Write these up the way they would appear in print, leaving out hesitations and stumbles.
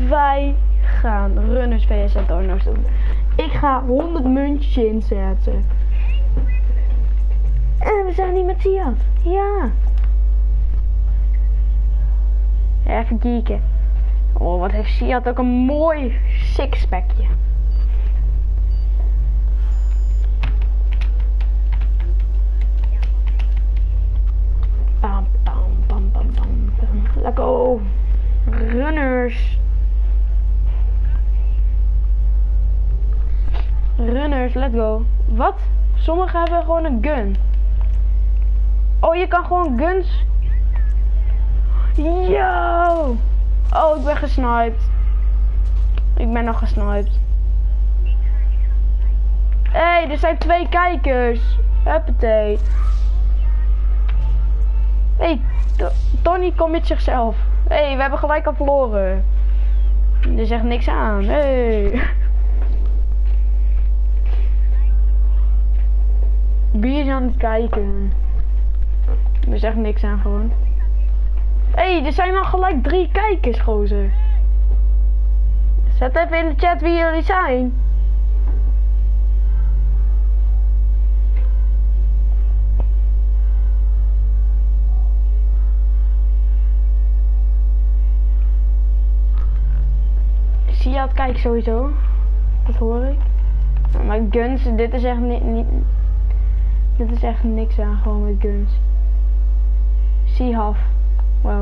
Wij gaan runners vs Antonio's doen. Ik ga 100 muntjes inzetten. En we zijn niet met Siad. Ja. Even kijken. Oh, wat heeft Siad ook een mooi sixpackje. Bam, bam, bam, bam, bam, bam. Let's go. Runners. Runners, let's go. Wat? Sommigen hebben gewoon een gun. Oh, je kan gewoon guns. Yo! Oh, ik ben gesniped. Ik ben nog gesniped. Hé, hey, er zijn 2 kijkers. Huppatee. Hé, hey, Tony komt met zichzelf. Hé, hey, we hebben gelijk al verloren. Er zegt niks aan. Hey. Bier is aan het kijken. Er zegt niks aan gewoon. Hé, hey, er zijn al gelijk 3 kijkers, gozer. Zet even in de chat wie jullie zijn. Zie je het kijken sowieso? Dat hoor ik. Maar guns, dit is echt niet. Dit is echt niks aan gewoon met guns. Zie half. Wow.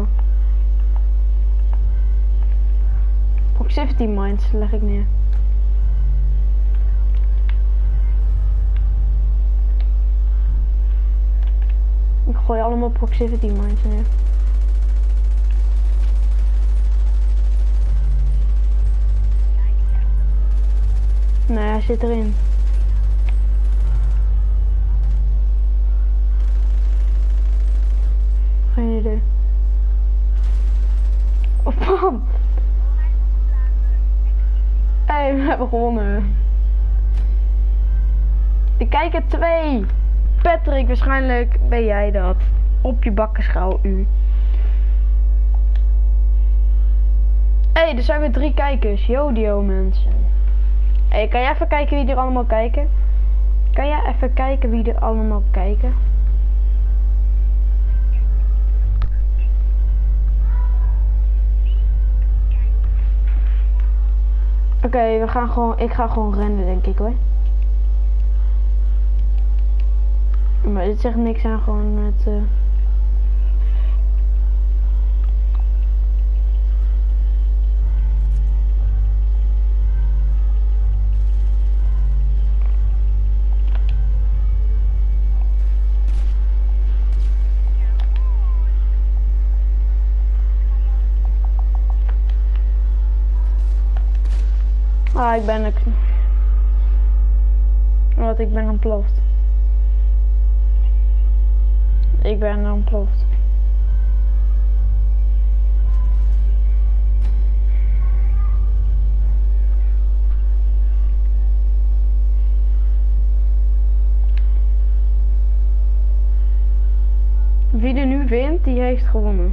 Proximity mines leg ik neer. Ik gooi allemaal proximity mines neer. Nee, hij zit erin. Geen idee. Oh, bam! Hey, we hebben gewonnen. Er kijken 2. Patrick, waarschijnlijk ben jij dat. Op je bakkenschouw, u. Hey, er zijn weer 3 kijkers. Jodio, mensen. Hey, kan jij even kijken wie er allemaal kijken? Kan jij even kijken wie er allemaal kijken? Oké, we gaan gewoon. Ik ga gewoon rennen, denk ik hoor. Maar dit zegt niks aan gewoon met. Ah, ik ben ook. Wat, ik ben ontploft. Ik ben ontploft. Wie er nu wint, die heeft gewonnen.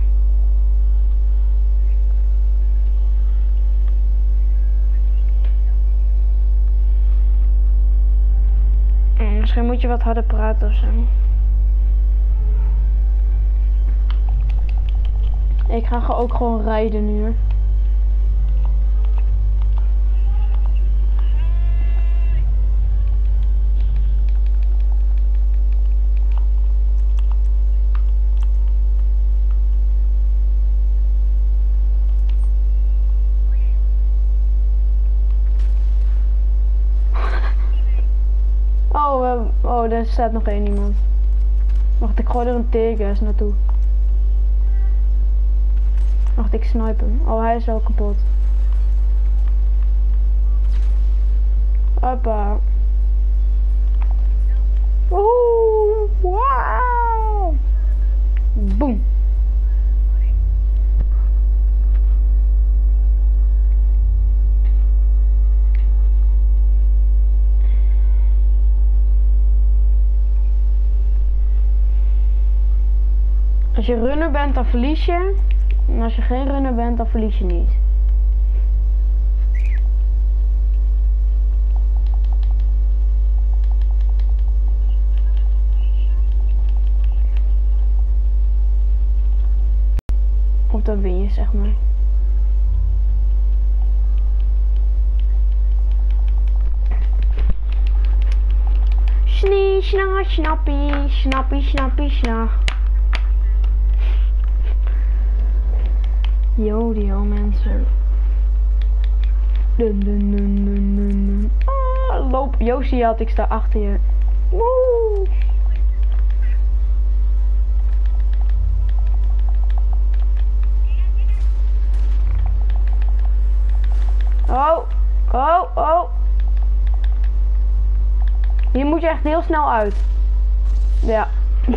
Misschien moet je wat harder praten of zo. Ik ga ook gewoon rijden nu hoor. Oh, daar staat nog één iemand. Wacht, ik gooi er een teergas naartoe. Wacht, ik snipe hem. Oh, hij is al kapot. Hoppa. Woehoe. Wow. Boom. Als je runner bent, dan verlies je. En als je geen runner bent, dan verlies je niet. is, zeg maar. Snie, sna, snappie, snappie, snappie, sna. Jodio, mensen. Dun, dun, dun, dun, dun, dun. Ah, loop. Josie had ik sta achter je. Woe. Oh, oh, oh. Hier moet je echt heel snel uit. Ja.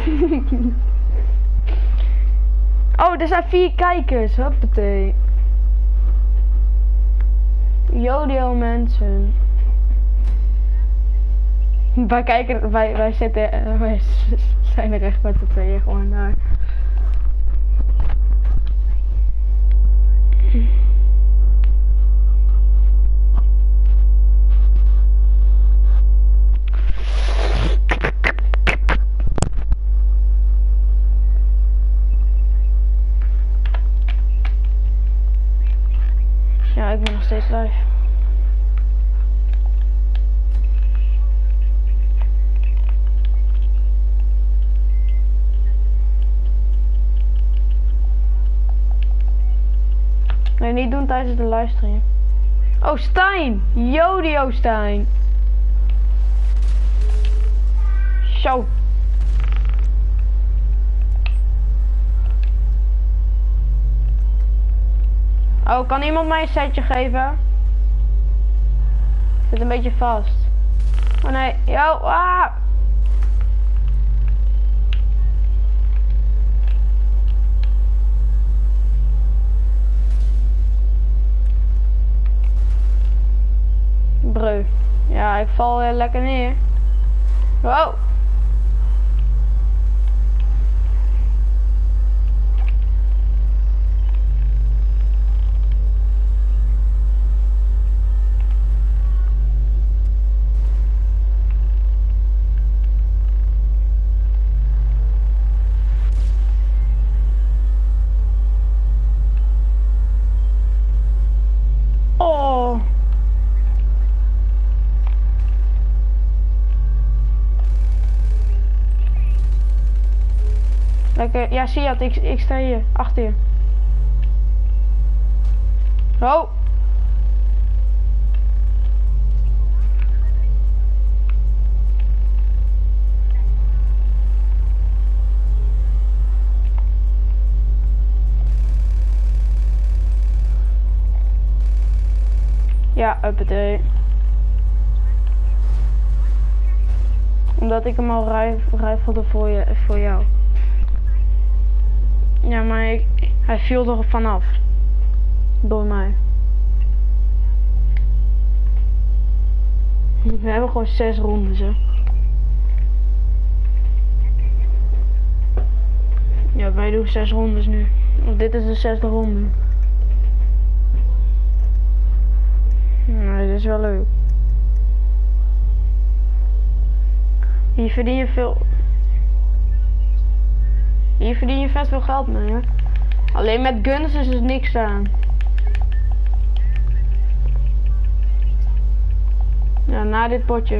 Oh, er zijn 4 kijkers. Hoppatee. Jodio mensen. Wij kijken, wij zitten, wij zijn er echt met de tweeën gewoon daar. Ja, ik ben nog steeds live. Nee, niet doen tijdens de livestream. Oh, Stijn! Jodio Stijn! Zo. Oh, kan iemand mij een setje geven? Zit een beetje vast. Oh nee, yo, ah! Breu. Ja, ik val lekker neer. Wow. Oh. Lekker, ja, zie je het, ik sta hier, achter je. Oh. Ja, uppatee. Omdat ik hem al rifelde voor jou. Ja, maar hij viel er vanaf. Door mij. We hebben gewoon 6 rondes, hè. Ja, wij doen 6 rondes nu. Want dit is de 6e ronde. Nee, dit is wel leuk. Hier verdien je veel... Hier verdien je vet veel geld mee, hè. Alleen met guns is er niks aan. Ja, na dit potje.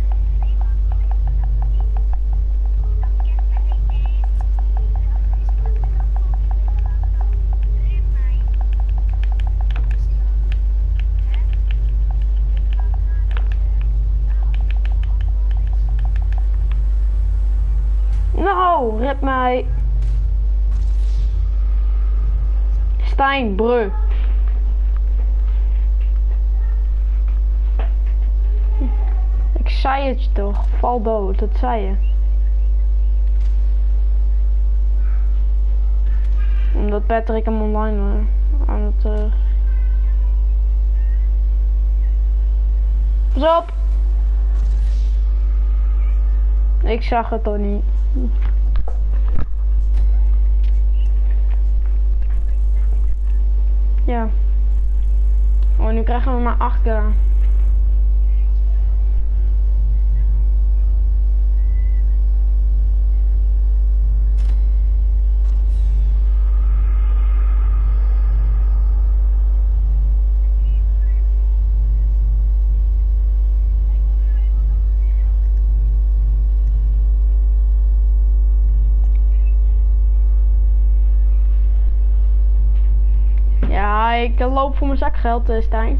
Nou, red mij. Stijn, breu. Ik zei het je toch, val dood, dat zei je. Omdat Patrick hem online aan het... Pas op! Ik zag het toch niet. Ja. Oh, nu krijgen we maar 8k. ik loop voor mijn zakgeld, Stijn.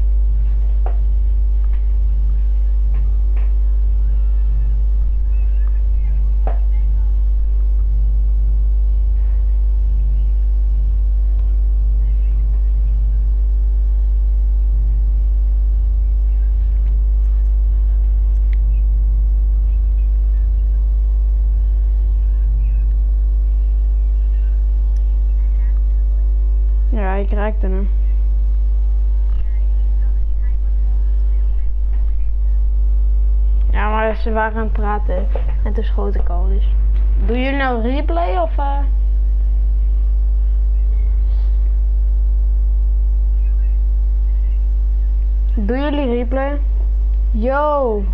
Ja, ik raakte hem. Ja, maar ze waren aan het praten. En toen schoot ik al, dus. Doen jullie nou replay of Doen jullie replay? Yo!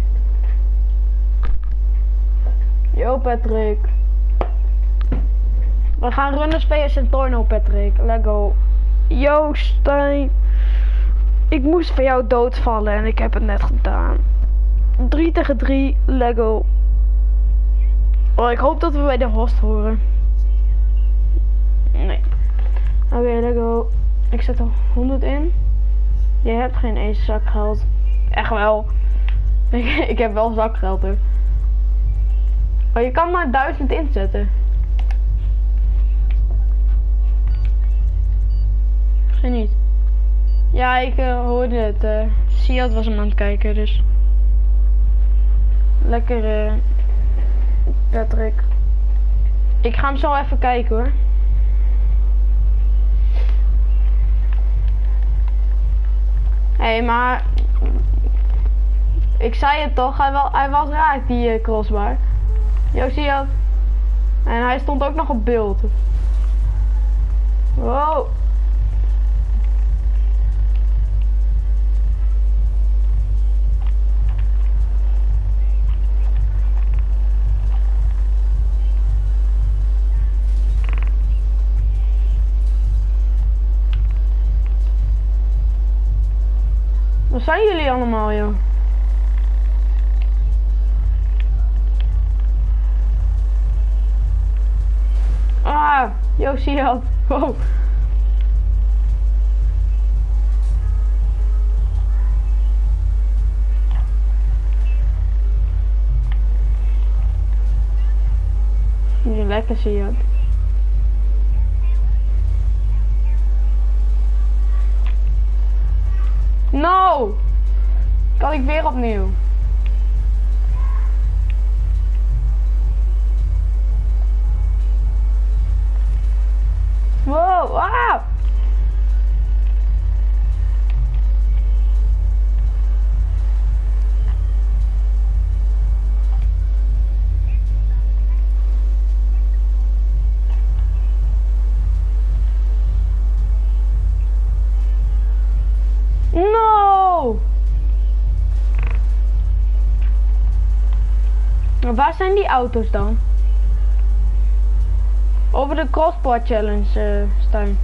Yo, Patrick. We gaan runnen vs Torno, Patrick. Let's go. Yo, Stijn. Ik moest voor jou doodvallen en ik heb het net gedaan. 3 tegen 3, let's go. Oh, ik hoop dat we bij de host horen. Nee. Oké, let's go. Ik zet er 100 in. Je hebt geen eens zakgeld. Echt wel. Ik heb wel zakgeld hoor. Maar je kan maar 1000 inzetten. Geen niet. Ja, ik hoorde het. Siad was hem aan het kijken, dus. Lekker, Patrick. Ik ga hem zo even kijken hoor. Hé, maar ik zei het toch, hij was raak die crossbar. Yo, zie je dat? En hij stond ook nog op beeld. Wow. Waar zijn jullie allemaal, joh? Ah, yo, zie je dat? Wow. Lekker, zie je dat? No! Kan ik weer opnieuw? Wow! Ah! No! Maar waar zijn die auto's dan? Over de crossbar challenge, Stijn.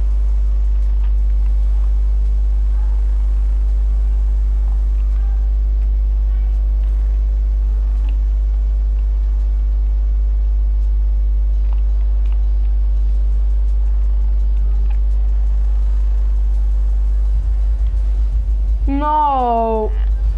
No.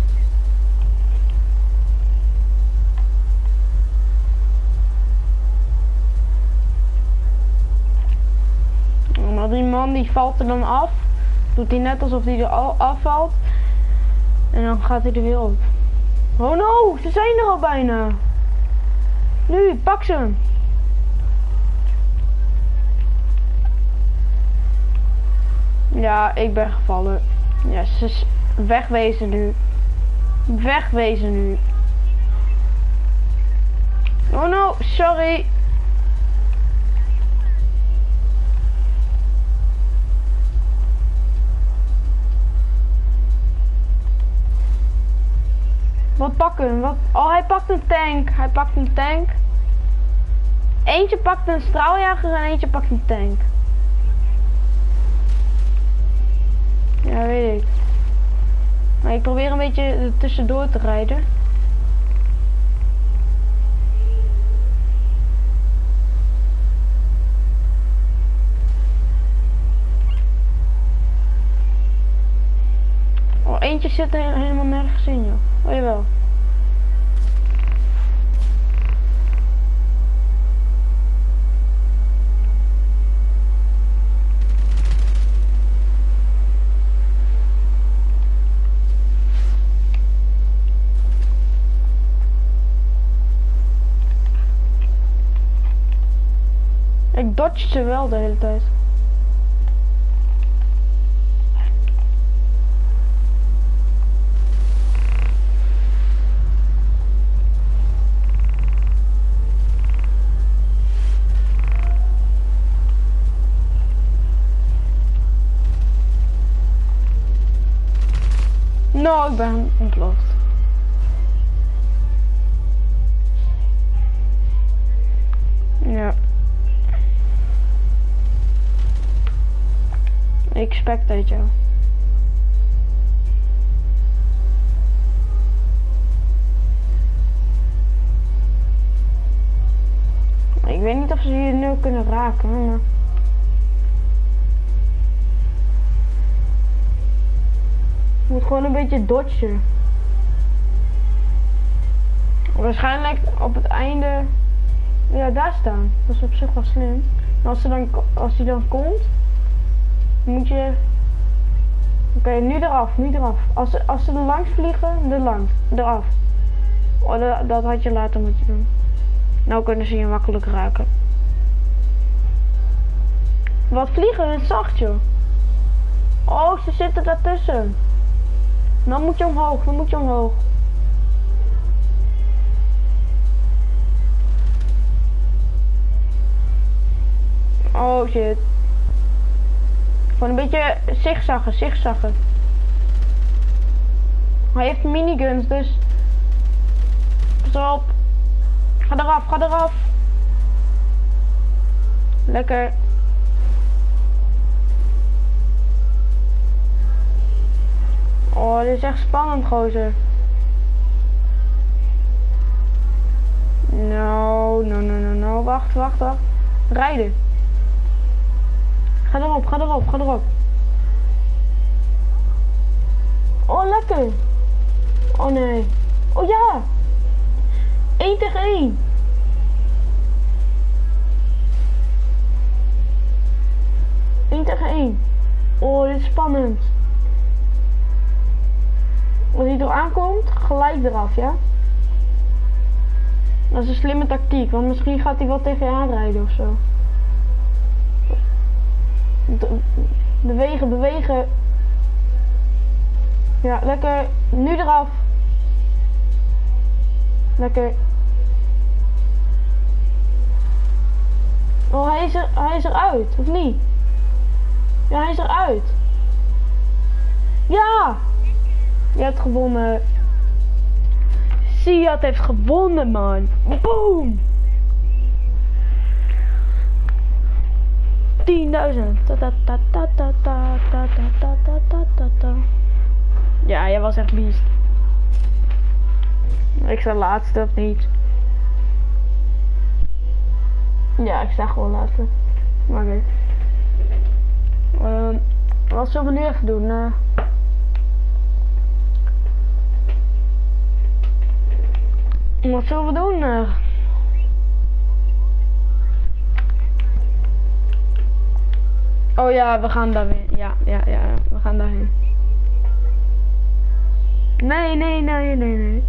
Maar die man die valt er dan af. Doet hij net alsof hij er al afvalt. En dan gaat hij er weer op. Oh no, ze zijn er al bijna. Nu, pak ze hem. Ja, ik ben gevallen. Ja, ze wegwezen nu. Wegwezen nu. Oh no, sorry. Wat pakken? Wat? Oh, hij pakt een tank. Hij pakt een tank. Eentje pakt een straaljager en eentje pakt een tank. Ja, weet ik. Maar ik probeer een beetje er tussendoor te rijden. eentje zit er helemaal nergens in, joh. Oh, jawel. Ik dodge ze wel de hele tijd. Nou, ik ben ontploft. Ja. Ik spectate jou. Ik weet niet of ze je nu kunnen raken, maar... Je moet gewoon een beetje dodgen. Waarschijnlijk op het einde... Ja, daar staan. Dat is op zich wel slim. En als die dan komt... Moet je... Oké, nu eraf, nu eraf. Als ze er langs vliegen, eraf. Oh, dat had je later moeten doen. Nou kunnen ze je makkelijk raken. Wat vliegen is zacht, joh. Oh, ze zitten daartussen. Dan moet je omhoog, dan moet je omhoog. Oh shit. Gewoon een beetje zigzaggen. Hij heeft miniguns, dus... Pas op. Ga eraf. Lekker. Oh, dit is echt spannend, gozer. No. Wacht. Rijden. Ga erop. Oh, lekker. Oh, nee. Oh, ja. 1 tegen 1. Oh, dit is spannend. Als hij er aankomt, gelijk eraf, ja? Dat is een slimme tactiek, want misschien gaat hij wel tegen je aanrijden of zo. Bewegen. Ja, lekker. Nu eraf. Lekker. Oh, hij is eruit, of niet? Ja, hij is eruit. Ja! Je hebt gewonnen. Siad heeft gewonnen, man. Boom! 10.000. Ja, jij was echt beest. Ik sta laatste of niet? Ja, ik sta gewoon laatste. Maar oké. Wat zullen we nu even doen? Wat zullen we doen? Oh ja, we gaan daar weer. Ja, we gaan daarheen. Nee.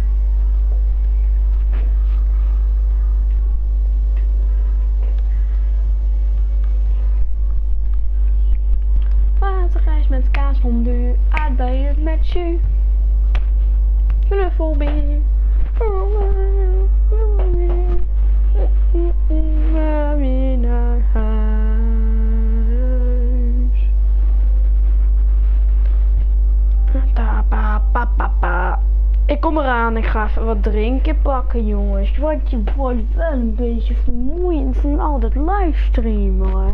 Watergrijs met kaas, hondu, aardbeien met jus. Knuffelbeer. Mami naar huis. Ik kom eraan, ik ga even wat drinken pakken, jongens. Want je wordt wel een beetje vermoeiend van al dat livestreamen, hoor.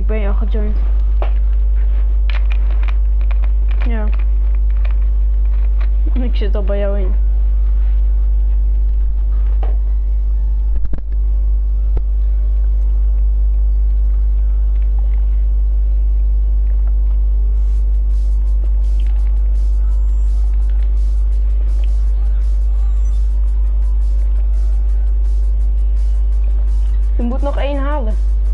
ben je al gejoind. Ja. Ik zit al bij jou in. Je moet nog 1 halen.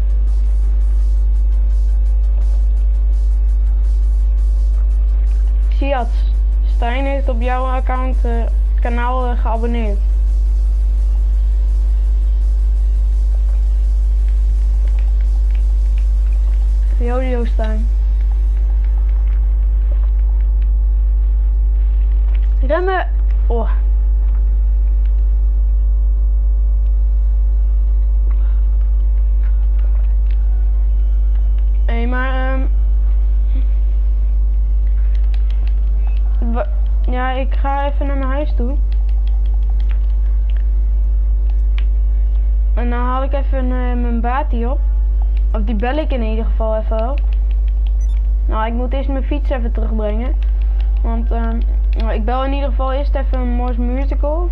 Siad, Stijn heeft op jouw account kanaal geabonneerd. Jodio Stijn. Remmen. Oh. Hé, maar ja, ik ga even naar mijn huis toe. En dan haal ik even mijn Bati op. Of die bel ik in ieder geval even op. Nou, ik moet eerst mijn fiets even terugbrengen. Want ik bel in ieder geval eerst even een Morse Musical.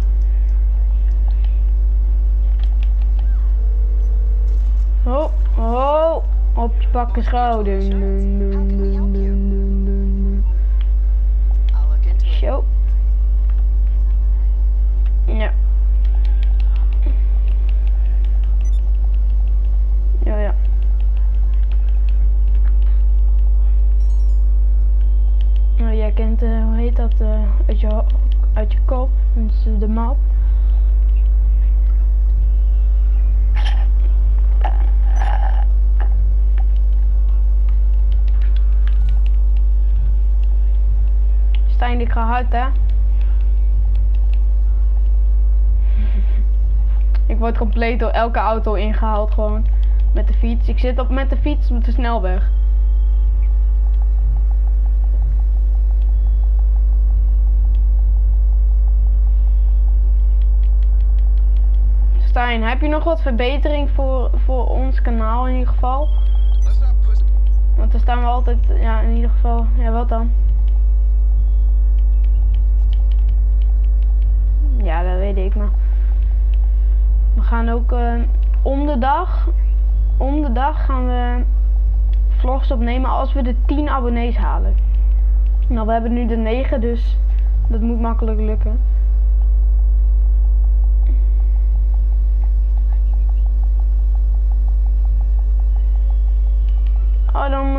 Oh, oh, op je pakken schouder. Zo. Ja. Ja. Nou, jij kent, hoe heet dat, uit je kop. Dat is de map. Stijn, ik ga hard, hè. Ik word compleet door elke auto ingehaald gewoon. Met de fiets. Ik zit met de fiets op de snelweg. Stijn, heb je nog wat verbetering voor ons kanaal in ieder geval? Want er staan we altijd, ja, in ieder geval, ja, wat dan? Ja, dat weet ik, maar we gaan ook om de dag gaan we vlogs opnemen als we de 10 abonnees halen. Nou, we hebben nu de 9, dus dat moet makkelijk lukken. Oh, dan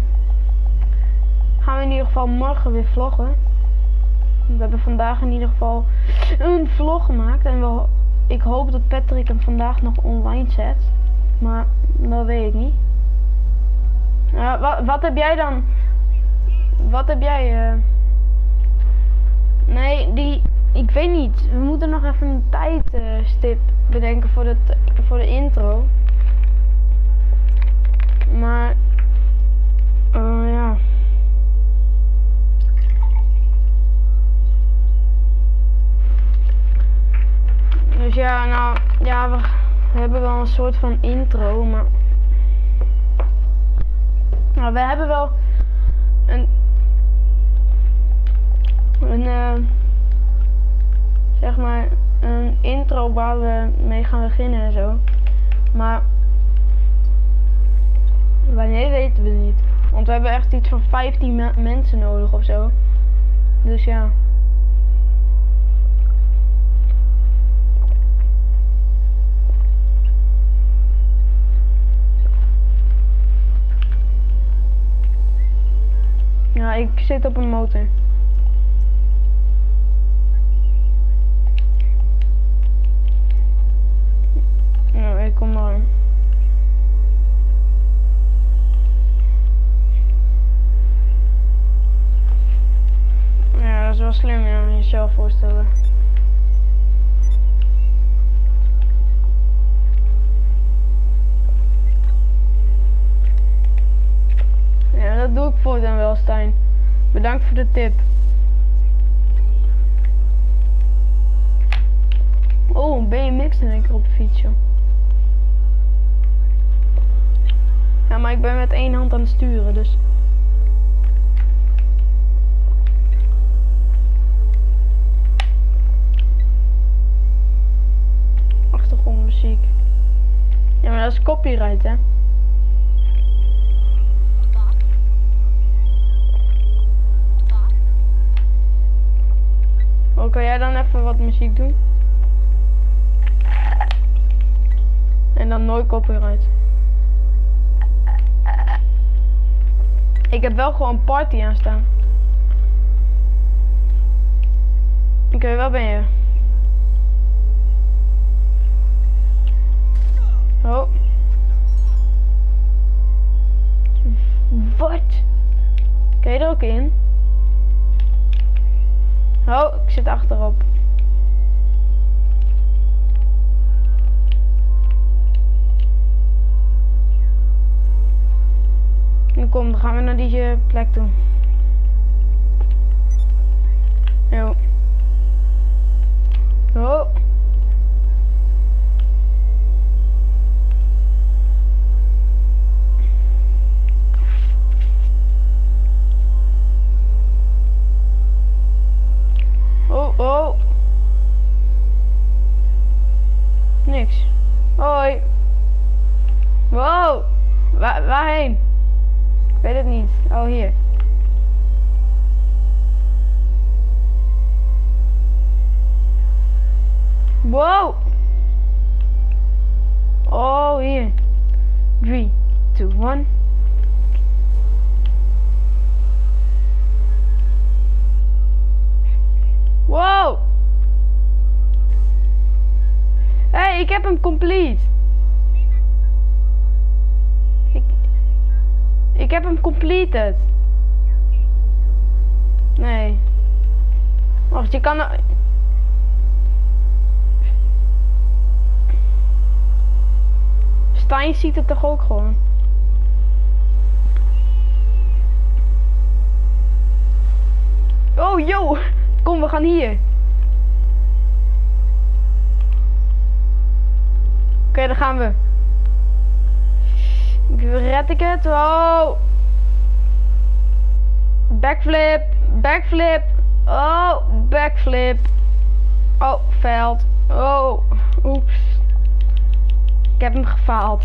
gaan we in ieder geval morgen weer vloggen. We hebben vandaag in ieder geval een vlog gemaakt en ik hoop dat Patrick hem vandaag nog online zet. Maar dat weet ik niet. Wat heb jij dan? Wat heb jij? Nee, ik weet niet. We moeten nog even een tijdstip bedenken voor de intro. Maar ja. Dus ja, nou, ja, we hebben wel een soort van intro, maar nou, we hebben wel een zeg maar een intro waar we mee gaan beginnen en zo. Maar wanneer weten we niet. Want we hebben echt iets van 15 mensen nodig of zo. Dus ja. Ja, ik zit op een motor. Nou, ik kom maar. Ja, dat is wel slim, ja, jezelf voorstellen. Ja, dat doe ik voortaan wel, Stijn. Bedankt voor de tip. Oh, een BMX in één keer op de fiets, joh. Ja, maar maar ik ben met één hand aan het sturen, dus. Achtergrondmuziek. Ja, maar dat is copyright, hè? Oh, kan jij dan even wat muziek doen? En dan nooit copyright. Ik heb wel gewoon party aanstaan. Oké, waar ben je? Oh. Wat? Kan je er ook in? Oh, ik zit achterop. Nu kom, dan gaan we naar die plek toe. Jo. Oh. Oh, oh. Niks. Hoi. Wow. Waarheen? Ik weet het niet. Oh, hier. Wow. Oh, hier. 3, 2, 1. Wow. Hey, ik heb hem complete. Ik heb hem completed. Nee. Wacht, je kan... Stijn ziet het toch ook gewoon? Oh, yo. Kom, we gaan hier. Oké, dan gaan we. Red ik het? Oh. Backflip. Backflip. Oh, backflip. Oh, veld. Oh, oeps. Ik heb hem gefaald.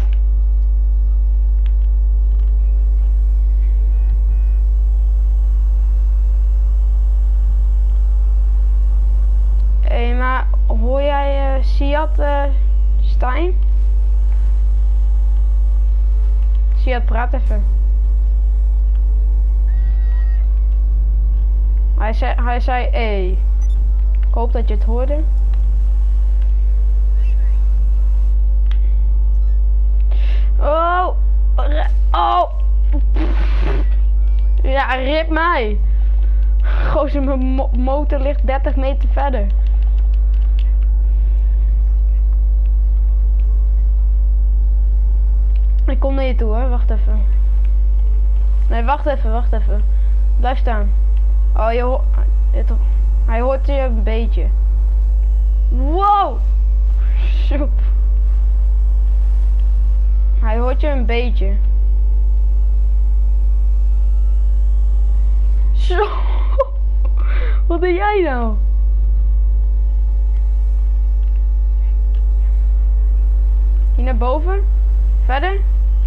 Hé, maar hoor jij Siad Stijn? Siad, praat even. Hij zei hey. Ik hoop dat je het hoorde. Oh. Oh. Ja, rip mij. Gozer, mijn motor ligt 30 meter verder. Ik kom naar je toe hoor, wacht even. Nee, wacht even. Blijf staan. Oh, hij hoort je een beetje. Wow! Soep. Hij hoort je een beetje. Zo! Wat doe jij nou? Hier naar boven? Verder?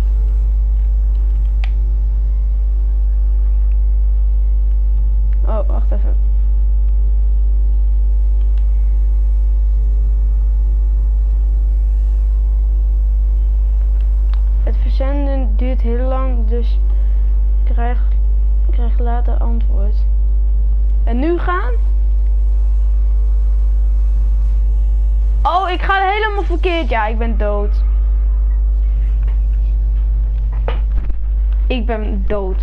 Oh, wacht even. Het verzenden duurt heel lang, dus krijg later antwoord. En nu gaan? Oh, ik ga helemaal verkeerd. Ja, ik ben dood. Ik ben dood.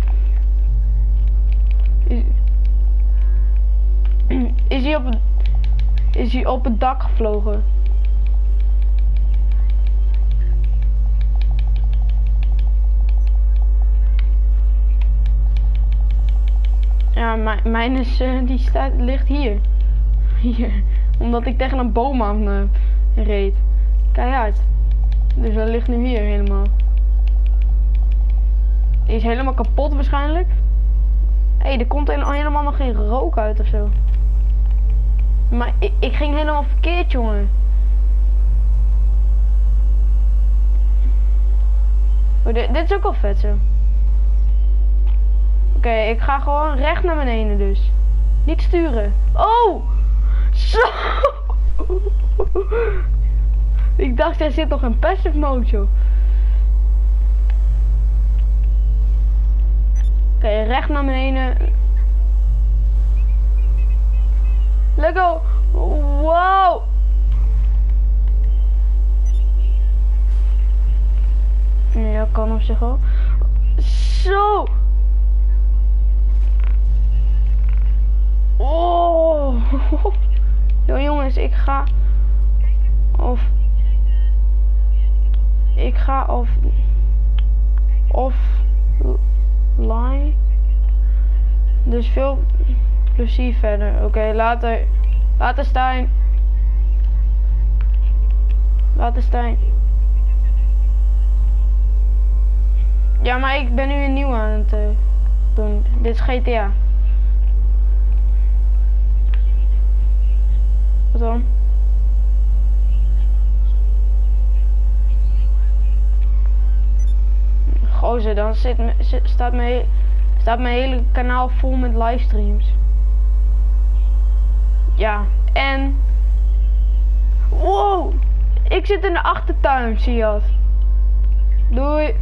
Is hij op het dak gevlogen? Ja, mijn is, ligt hier. Hier. Omdat ik tegen een boom aan reed. Keihard. Dus hij ligt nu hier helemaal. Die is helemaal kapot waarschijnlijk. Hé, er komt helemaal nog geen rook uit of zo. Maar ik ging helemaal verkeerd, jongen. Oh, dit is ook al vet zo. Oké, ik ga gewoon recht naar beneden dus. Niet sturen. Oh! Zo! Ik dacht, er zit nog een passive mode, joh. Oké, recht naar beneden. Let go! Wow! Ja, kan op zich wel. Zo! Oh! Yo, jongens, ik ga offline. Dus veel plezier verder. Oké, later. Later, Stijn. Later, Stijn. Ja, maar ik ben nu een nieuw aan het doen. Dit is GTA. Wat dan? Gozer, dan staat mijn hele kanaal vol met livestreams. Ja, en... Wow! Ik zit in de achtertuin, zie je dat? Doei!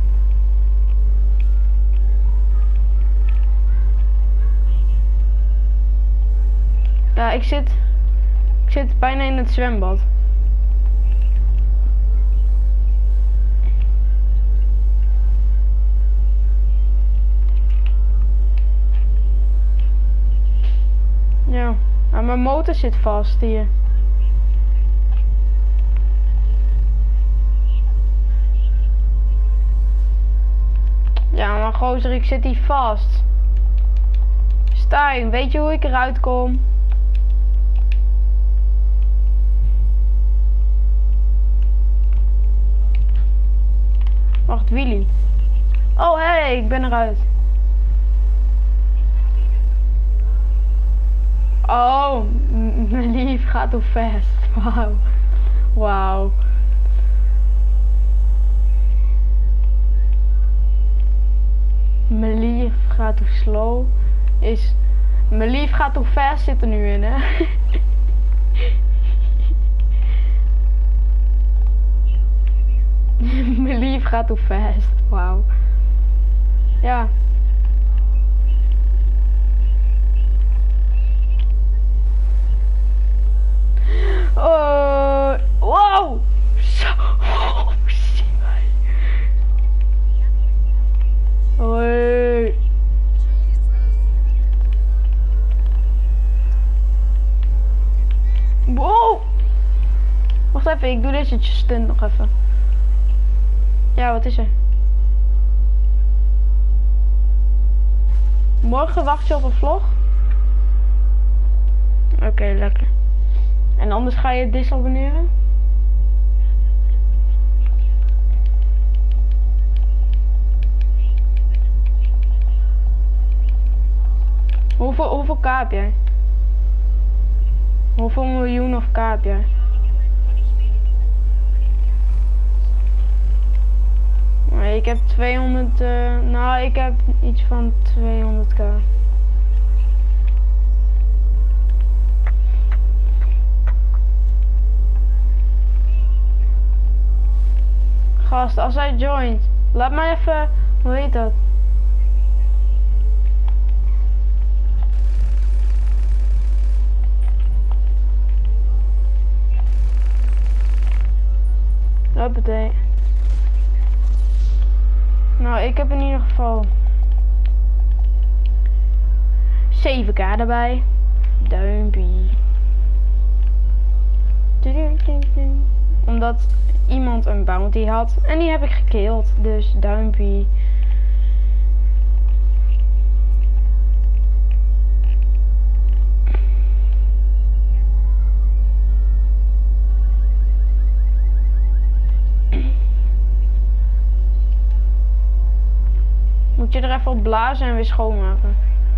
Ja, ik zit bijna in het zwembad. Ja, maar mijn motor zit vast hier. Ja, maar gozer, ik zit hier vast. Stijn, weet je hoe ik eruit kom? Wacht, Willy. Oh, hé, hey, ik ben eruit. Oh, mijn lief gaat hoe fast. Wauw. Wauw. Mijn lief gaat hoe slow is. Mijn lief gaat hoe fast zit er nu in, hè? Mijn lief gaat hoe fast. Wauw. Ja. Wow. Zo. Oh, zie mij. Hoi. Wow. Wacht even, ik doe deze stunt nog even. Ja, wat is er? Morgen wacht je op een vlog? Oké, lekker. En anders ga je disabonneren? Hoeveel K heb jij? Hoeveel miljoen of K heb jij? Nee, ik heb 200, nou ik heb iets van 200k. Gast, als hij joint, laat mij even, hoe heet dat? Hoppatee. Nou, ik heb in ieder geval 7k erbij. Duimpie. Omdat iemand een bounty had en die heb ik gekilld. Dus duimpie. Moet je er even op blazen en weer schoonmaken.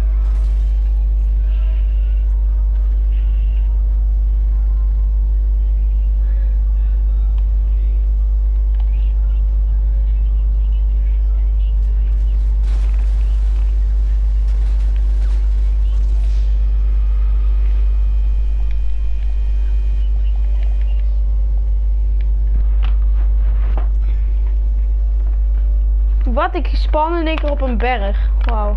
Wat, ik span in één keer op een berg. Wauw.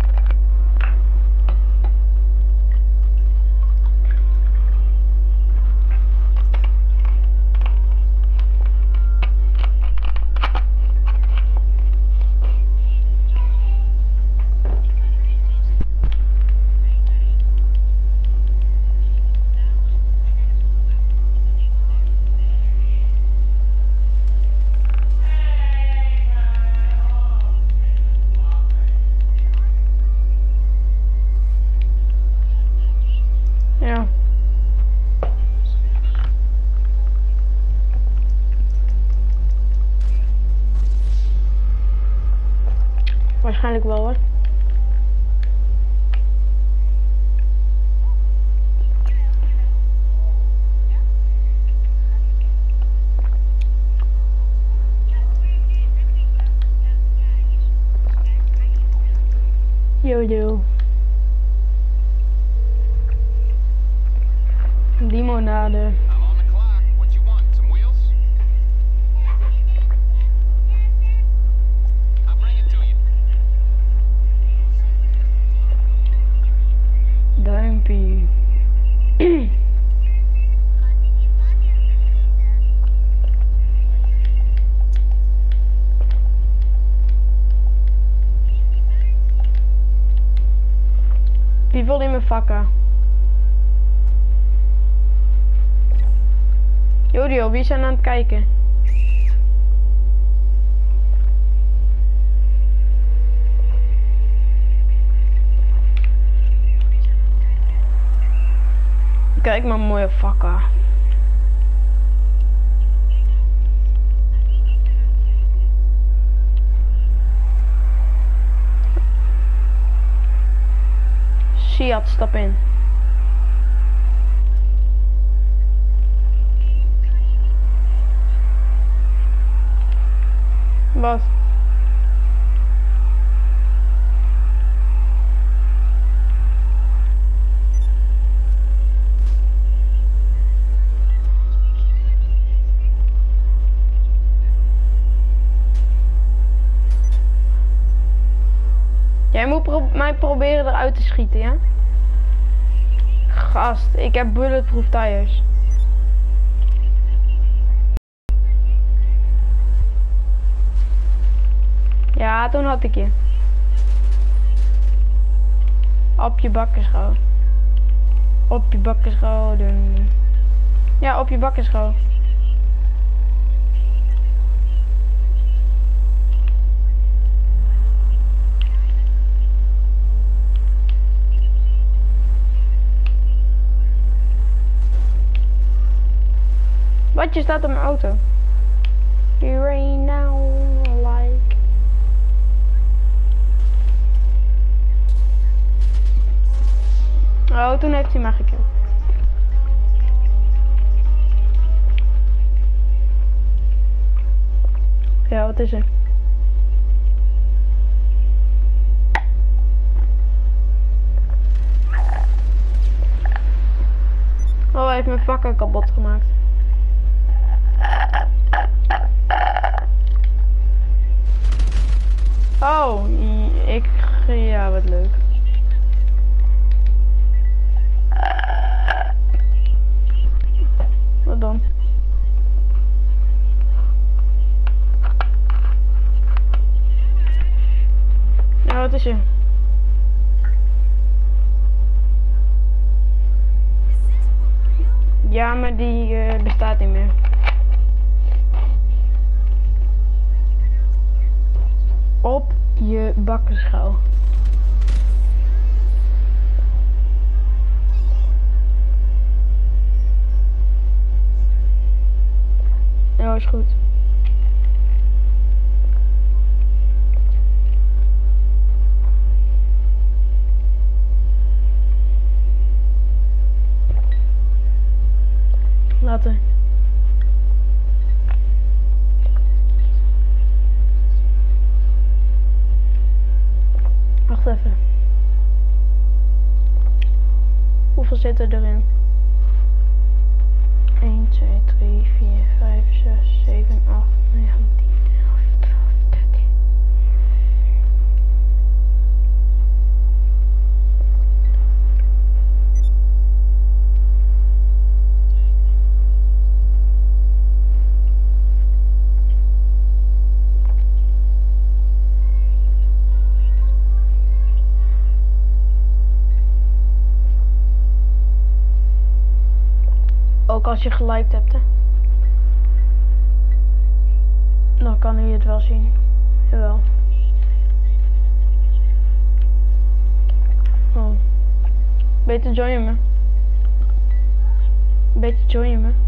Ja. Waarschijnlijk wel hoor. Yo. Limonade. I'm on the clock. What you want? Some wheels? I'll bring it to you. Duimpie. Wie wil in mijn vakken? Jodio, wie zijn aan het kijken? Kijk maar, mooie vakken. Siat, stap in. Wat? Jij moet mij proberen eruit te schieten, ja? Gast, ik heb bulletproof tires. Ja, toen had ik je. Op je bakkenschouw. Op je bakkenschouw doen. Ja, op je bakkenschouw. Wat, je staat op mijn auto. You rain now like. Oh, toen heeft hij mij gekild. Ja, wat is er? Oh, hij heeft mijn vakken kapot gemaakt. Oh, ja, wat leuk. Wat dan? Ja, wat is er? Ja, maar die bestaat niet meer. Op je bakkenschouw. Ja, is goed. later. Wacht even. Hoeveel zitten erin? 1, 2, 3, 4, 5, 6, 7, 8, 9, 10, 11, 12, 13. Ook als je geliked hebt, hè. Dan kan hij het wel zien. Jawel. Oh. Beter join me. Beter join me.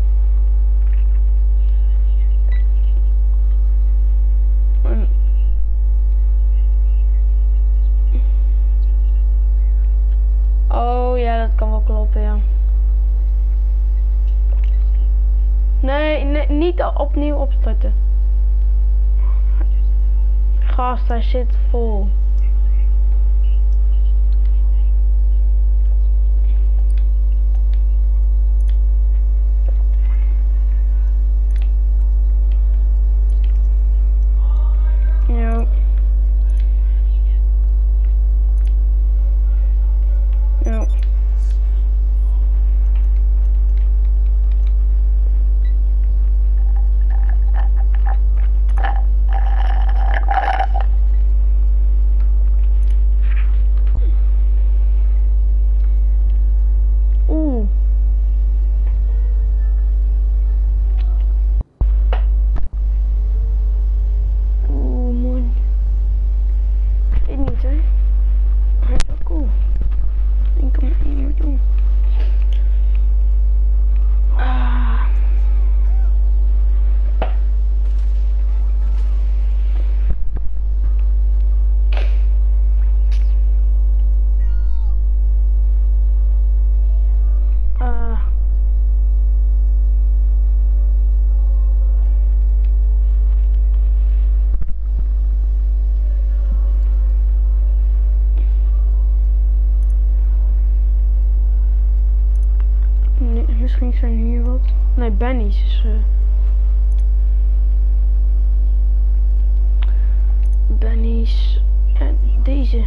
Oh ja, dat kan wel kloppen, ja. Nee, niet opnieuw opstarten. Gast, hij zit vol. Ja. Ja. Misschien zijn hier wat. Nee, Benny's is. Benny's. En deze.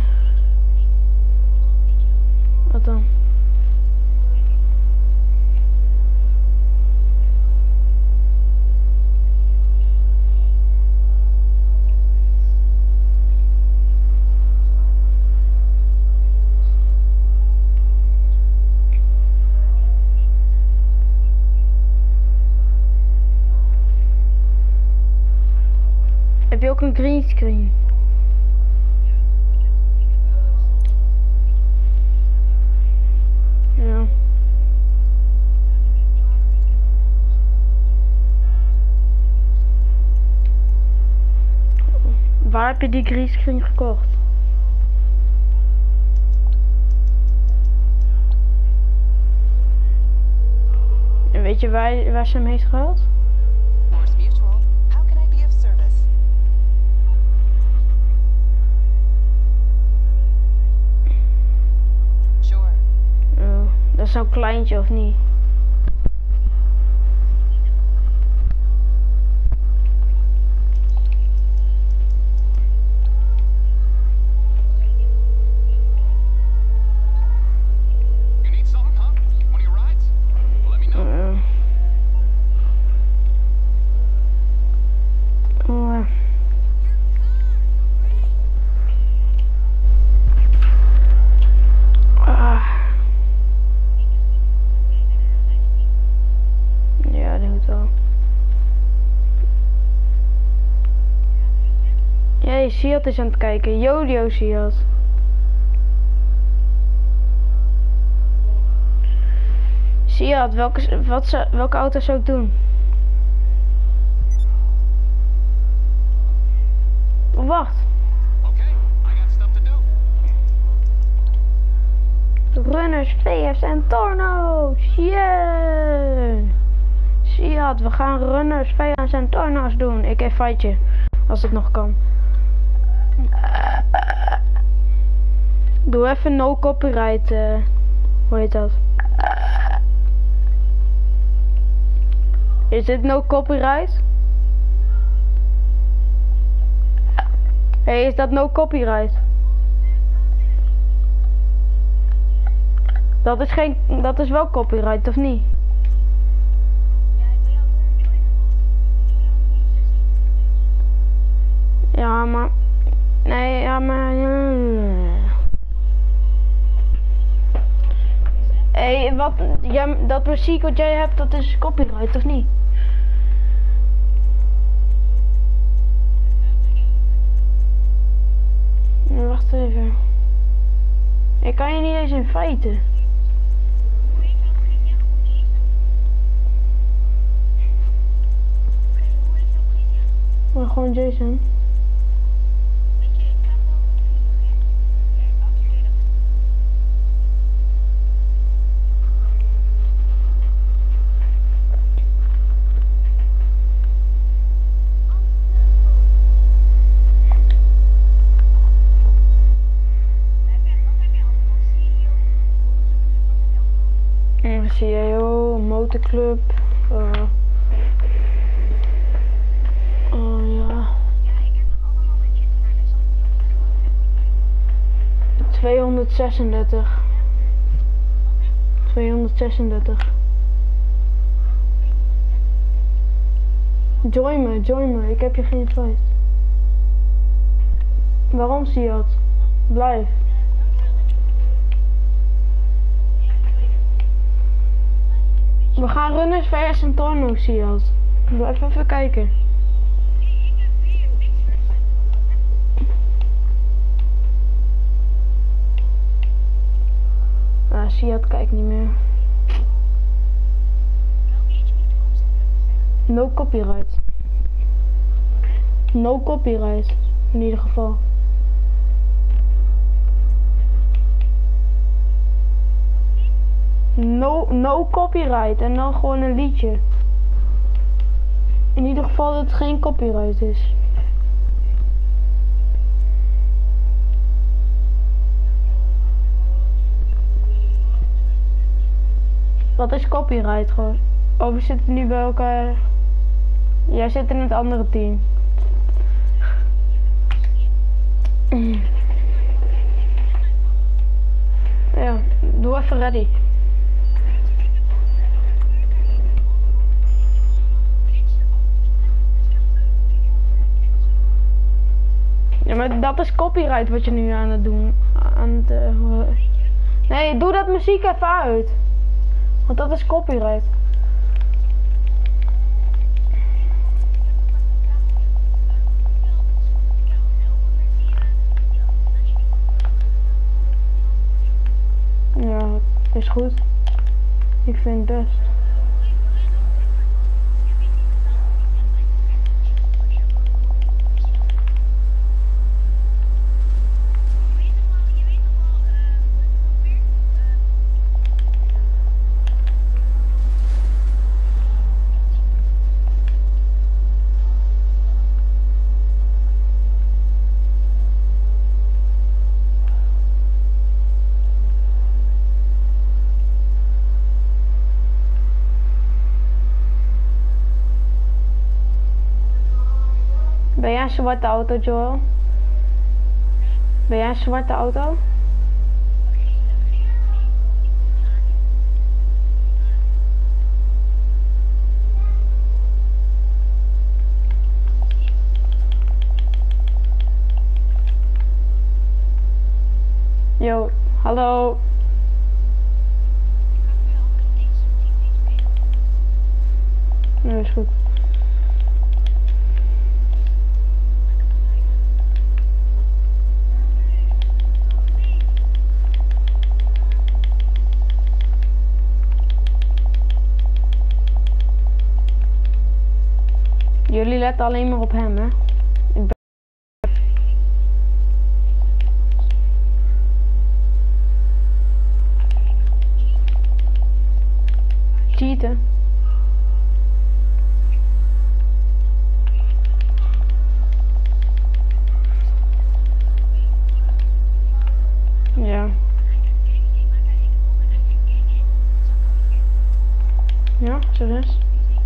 Wat dan? Heb je ook een green screen? Ja. Waar heb je die green screen gekocht? En weet je waar ze hem heeft gehaald? Dat is zo'n kleintje of niet? You need something, huh? One of your rides? Well, let me know. Ja, dat moet wel. Jij, Siad is aan het kijken. Jodio, Siad. Siad, welke auto zou ik doen? Oh, wacht. Okay, I got stuff to do. Runners, VF's en Torno's. Yeah! Siad, we gaan runners, vijanders en torna's doen. Ik even fightje, als het nog kan. Doe even no copyright, hoe heet dat? Is dit no copyright? Hey, is dat no copyright? Dat is wel copyright, of niet? Ja, maar... Nee, ja, maar... Hey, wat... dat muziek wat jij hebt, dat is copyright, of niet? Wacht even. Ik kan je niet eens in feiten. Maar gewoon Jason. CAO, motorclub. Ja. 236. 236. Join me, ik heb je geen tijd. Waarom zie je dat? Blijf. We gaan runners vs en torno's, zie je dat? Blijf even kijken. Ah, Siad kijkt niet meer. No copyright. No copyright. In ieder geval. No copyright. En dan gewoon een liedje. In ieder geval dat het geen copyright is. Wat is copyright gewoon? Oh, we zitten nu bij elkaar. Jij zit in het andere team. Ja, doe even ready. Ja, maar dat is copyright wat je nu aan het doen. Nee, doe dat muziek even uit. Want dat is copyright. Ja, is goed. Ik vind het best. Ben jij een zwarte auto, Joel? Ben jij een zwarte auto? Yo, hallo. Nee, is goed. Jullie letten alleen maar op hem, hè? Cheaten. Serieus?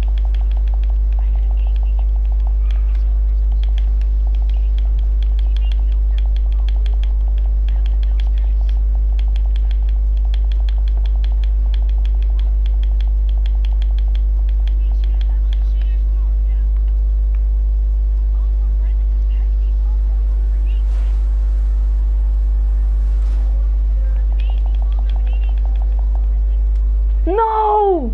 No!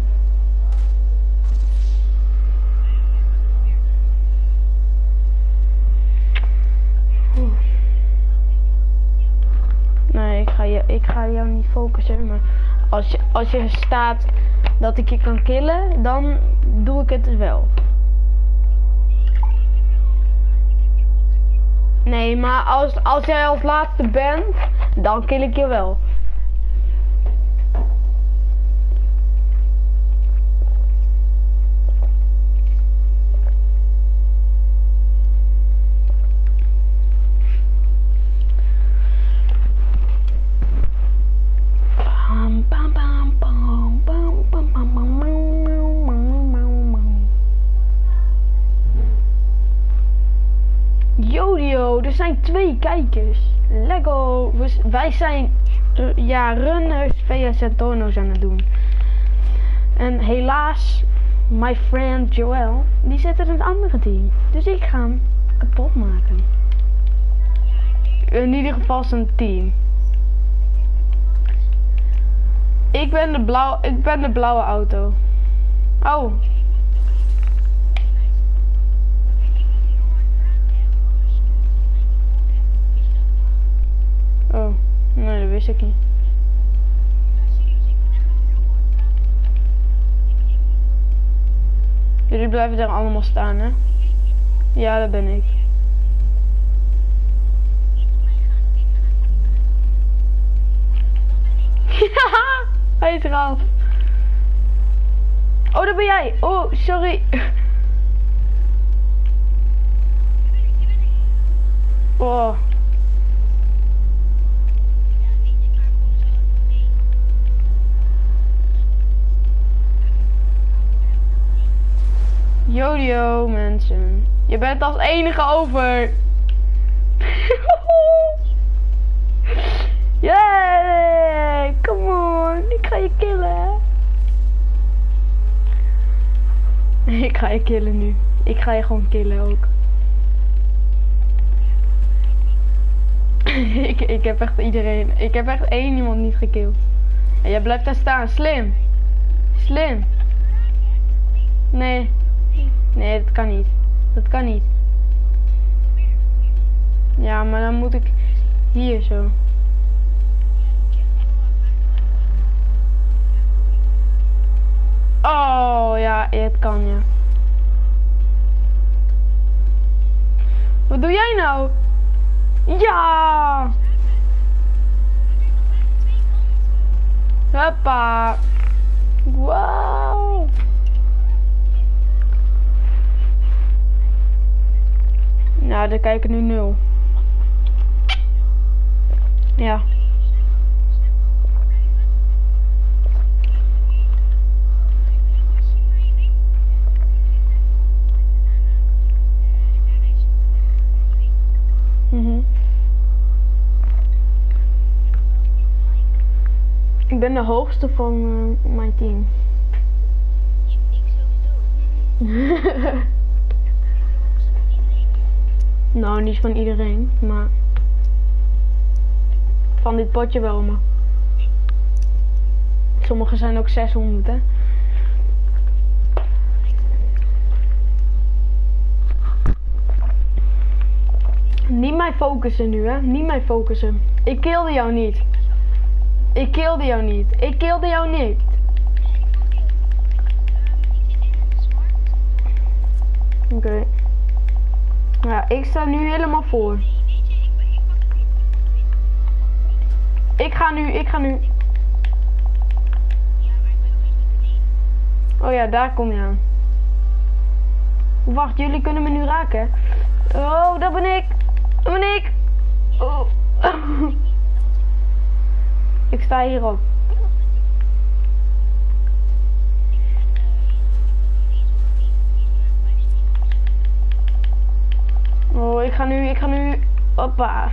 Nee, ik ga jou niet focussen, maar als je staat dat ik je kan killen, dan doe ik het dus wel. Nee, maar als jij als laatste bent, dan kill ik je wel. Jodio, er zijn 2 kijkers. Lego, wij zijn runners vs Centono's aan het doen. En helaas, my friend Joel, die zit in het andere team. Dus ik ga hem kapot maken. In ieder geval zijn team. Ik ben de blauwe auto. Oh. Oh, nee, dat wist ik niet. Jullie blijven daar allemaal staan, hè? Ja, dat ben ik. Ja, hij is eraf. Oh, dat ben jij. Oh, sorry. Oh. Jodio, mensen. Je bent als enige over. Yay! Come on. Ik ga je killen. Ik ga je killen nu. Ik ga je gewoon killen ook. ik heb echt iedereen. Ik heb echt 1 iemand niet gekild. En jij blijft daar staan. Slim. Slim. Nee. Nee, dat kan niet. Dat kan niet. Ja, maar dan moet ik hier zo. Oh, ja, het kan, ja. Wat doe jij nou? Ja! Hoppa! Wow! Nou, er kijken nu 0. Ja. Ik ben de hoogste van mijn team. Nou, niet van iedereen, maar van dit potje wel, maar sommige zijn ook 600, hè. Niet mij focussen nu, hè. Niet mij focussen. Ik kilde jou niet. Ik kilde jou niet. Ik kilde jou niet. Oké. Ja, ik sta nu helemaal voor. Ik ga nu. Oh ja, daar kom je aan. Wacht, jullie kunnen me nu raken. Oh, dat ben ik. Dat ben ik. Oh. Ik sta hierop. Hoppa.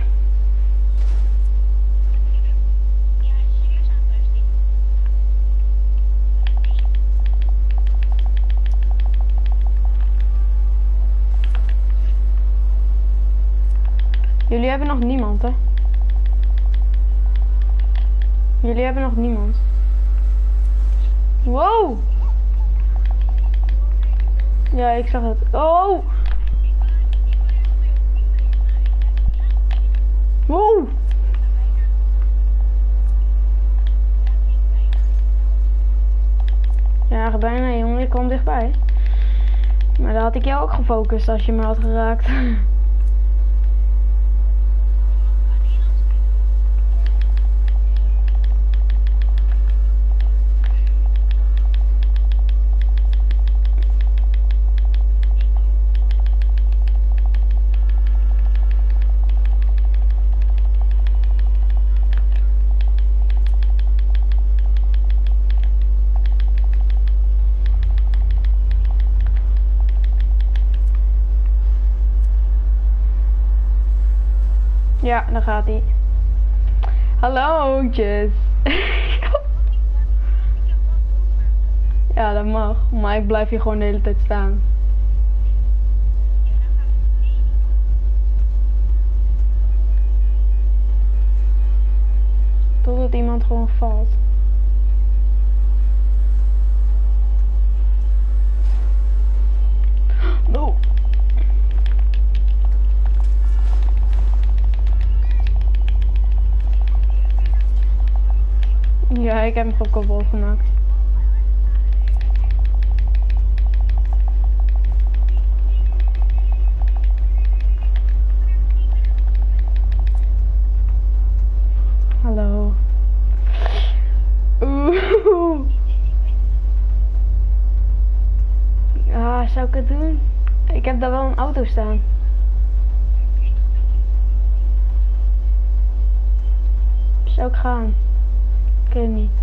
Jullie hebben nog niemand, hè? Jullie hebben nog niemand. Wow! Ja, ik zag het. Oh! Wow! Ja, bijna jongen, ik kwam dichtbij. Maar dan had ik jou ook gefocust als je me had geraakt. Ja, dan gaat hij. Hallo, Jess. Ja, dat mag. Maar ik blijf hier gewoon de hele tijd staan. Totdat iemand gewoon valt. No. Ja, ik heb hem gewoon kapot gemaakt. Hallo. Oeh. Ja, zou ik het doen? Ik heb daar wel een auto staan. Zou ik gaan? Ik weet het niet.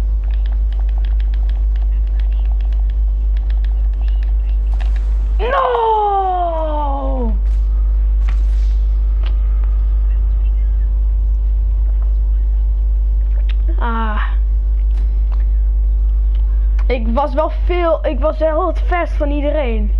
No! Ah. Ik was wel het verst van iedereen.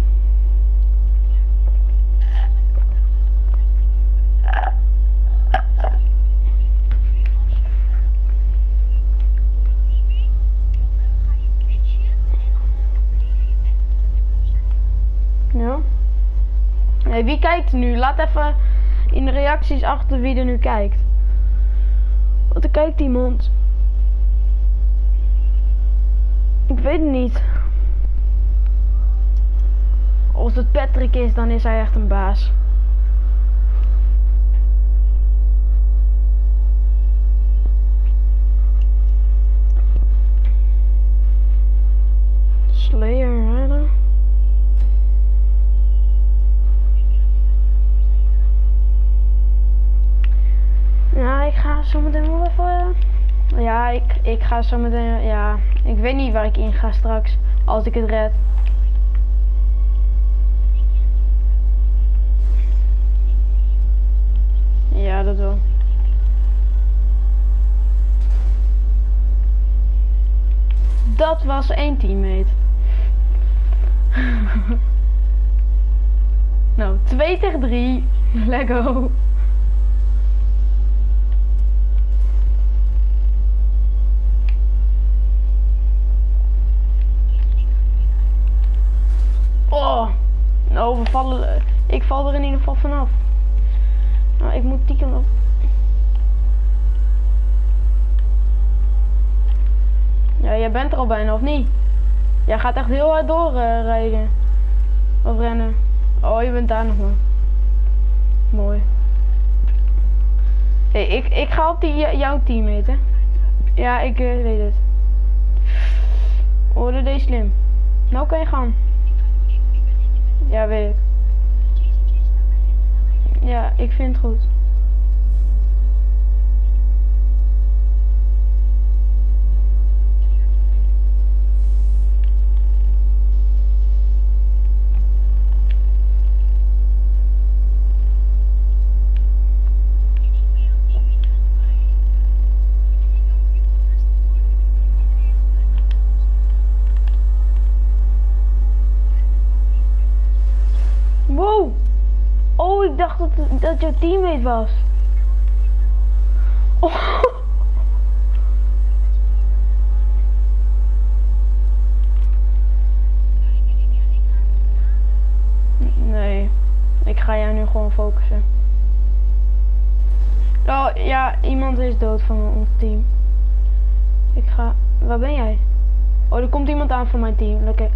Ja. Hey, wie kijkt er nu? Laat even in de reacties achter wie er nu kijkt. Want er kijkt iemand. Ik weet het niet. Als het Patrick is, dan is hij echt een baas. Slayer, hè? Ja, ik ga zo meteen wel even... Ja, ik ga zo meteen... Ja, ik weet niet waar ik in ga straks. Als ik het red. Ja, dat wel. Dat was 1 teammate. Nou, 2 tegen 3. Lego. Oh, nou, ik val er in ieder geval vanaf. Nou, ik moet tikken op. Ja, jij bent er al bijna, of niet? Jij gaat echt heel hard doorrijden. Of rennen. Oh, je bent daar nog maar. Mooi. Hey, ik ga op jouw teammate, hè. Ja, ik weet het. Oh, dat deed slim. Nou kan je gaan. Ja, weet ik. Ja, ik vind het goed. Wow. Oh, ik dacht dat jouw teammate was. Oh. Nee, ik ga jou nu gewoon focussen. Oh ja, iemand is dood van ons team. Waar ben jij? Oh, er komt iemand aan van mijn team. Lekker.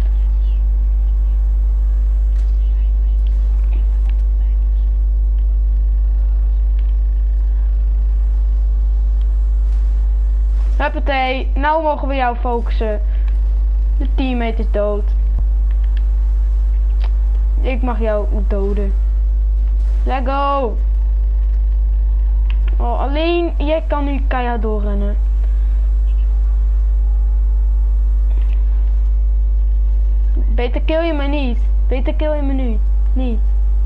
Huppatee, nou mogen we jou focussen. De teammate is dood. Ik mag jou doden. Let's go. Oh, alleen jij kan nu keihard doorrennen. Beter kill je me niet. Beter kill je me nu. Niet.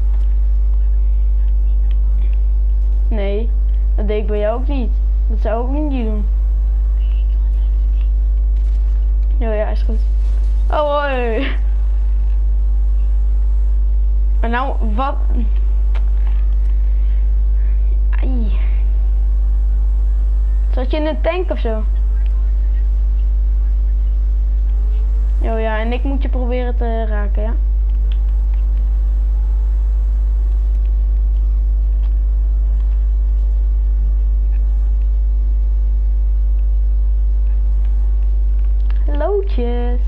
Nee, dat deed ik bij jou ook niet. Dat zou ik ook niet doen. Ja, is goed. Oh, hoi. Maar nou, wat? Ai. Zat je in een tank of zo? Oh ja, en ik moet je proberen te raken, ja? Hallootjes.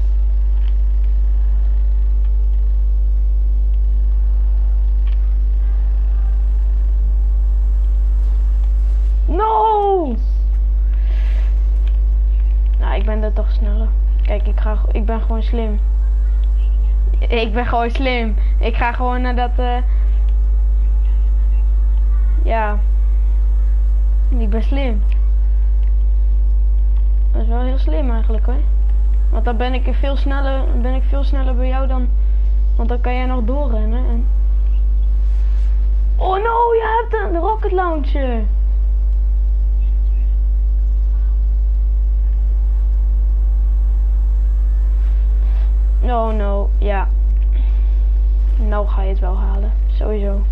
No! Nou, ik ben er toch sneller. Kijk, ik ben gewoon slim. Ik ben gewoon slim. Ik ga gewoon naar dat... Ja. Ik ben slim. Dat is wel heel slim eigenlijk, hoor. Want dan ben ik veel sneller bij jou dan... Want dan kan jij nog doorrennen en... Oh no, je hebt een rocket launcher. Oh no, ja. Nou ga je het wel halen, sowieso.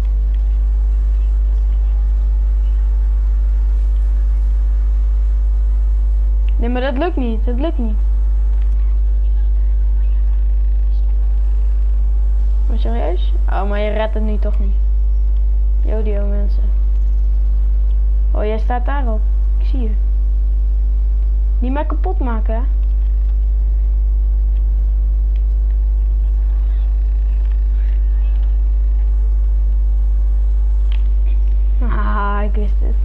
Nee, maar dat lukt niet, dat lukt niet. Maar serieus? Oh, maar je redt het nu toch niet. Jodio mensen. Oh, jij staat daarop. Ik zie je. Niet meer kapot maken, hè? Haha, ik wist het.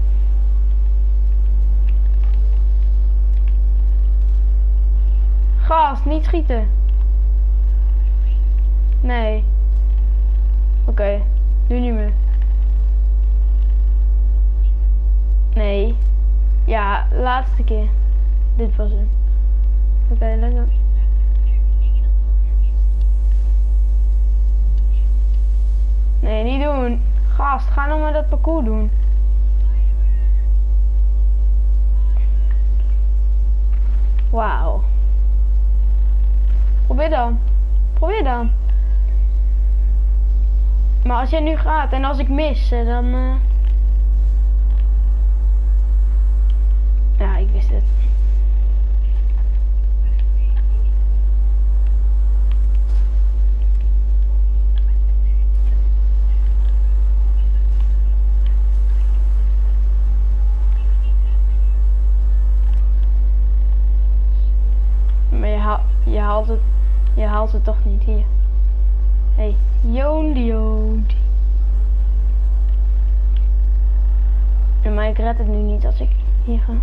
Gast, niet schieten. Nee. Oké, nu niet meer. Nee. Ja, laatste keer. Dit was hem. Oké, lekker. Nee, niet doen. Gast, ga nou maar dat parcours doen. Wauw. Probeer dan. Probeer dan. Maar als jij nu gaat en als ik mis, dan... Ja, ik wist het. Maar je haalt het toch niet hier. Hey, Jondi. Maar ik red het nu niet als ik hier ga.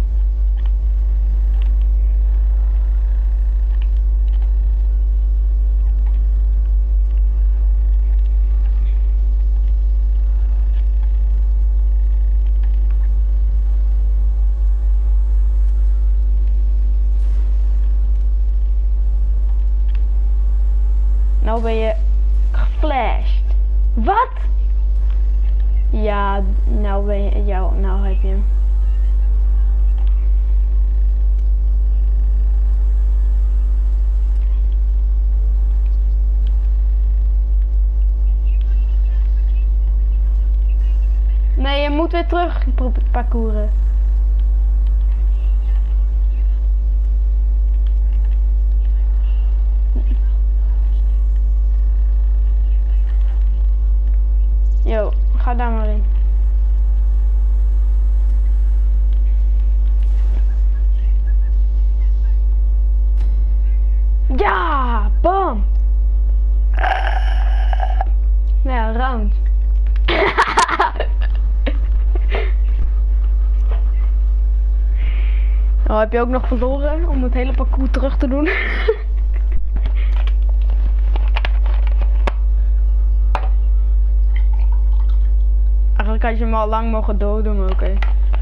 Nou ben je geflasht. Wat? Ja, nou ben je... Ja, nou heb je hem. moet weer terug parcouren. Yo, ga daar maar in. Ja, bam. Ja, round. Oh, heb je ook nog verloren om het hele parcours terug te doen? Eigenlijk had je hem al lang mogen doden, maar oké.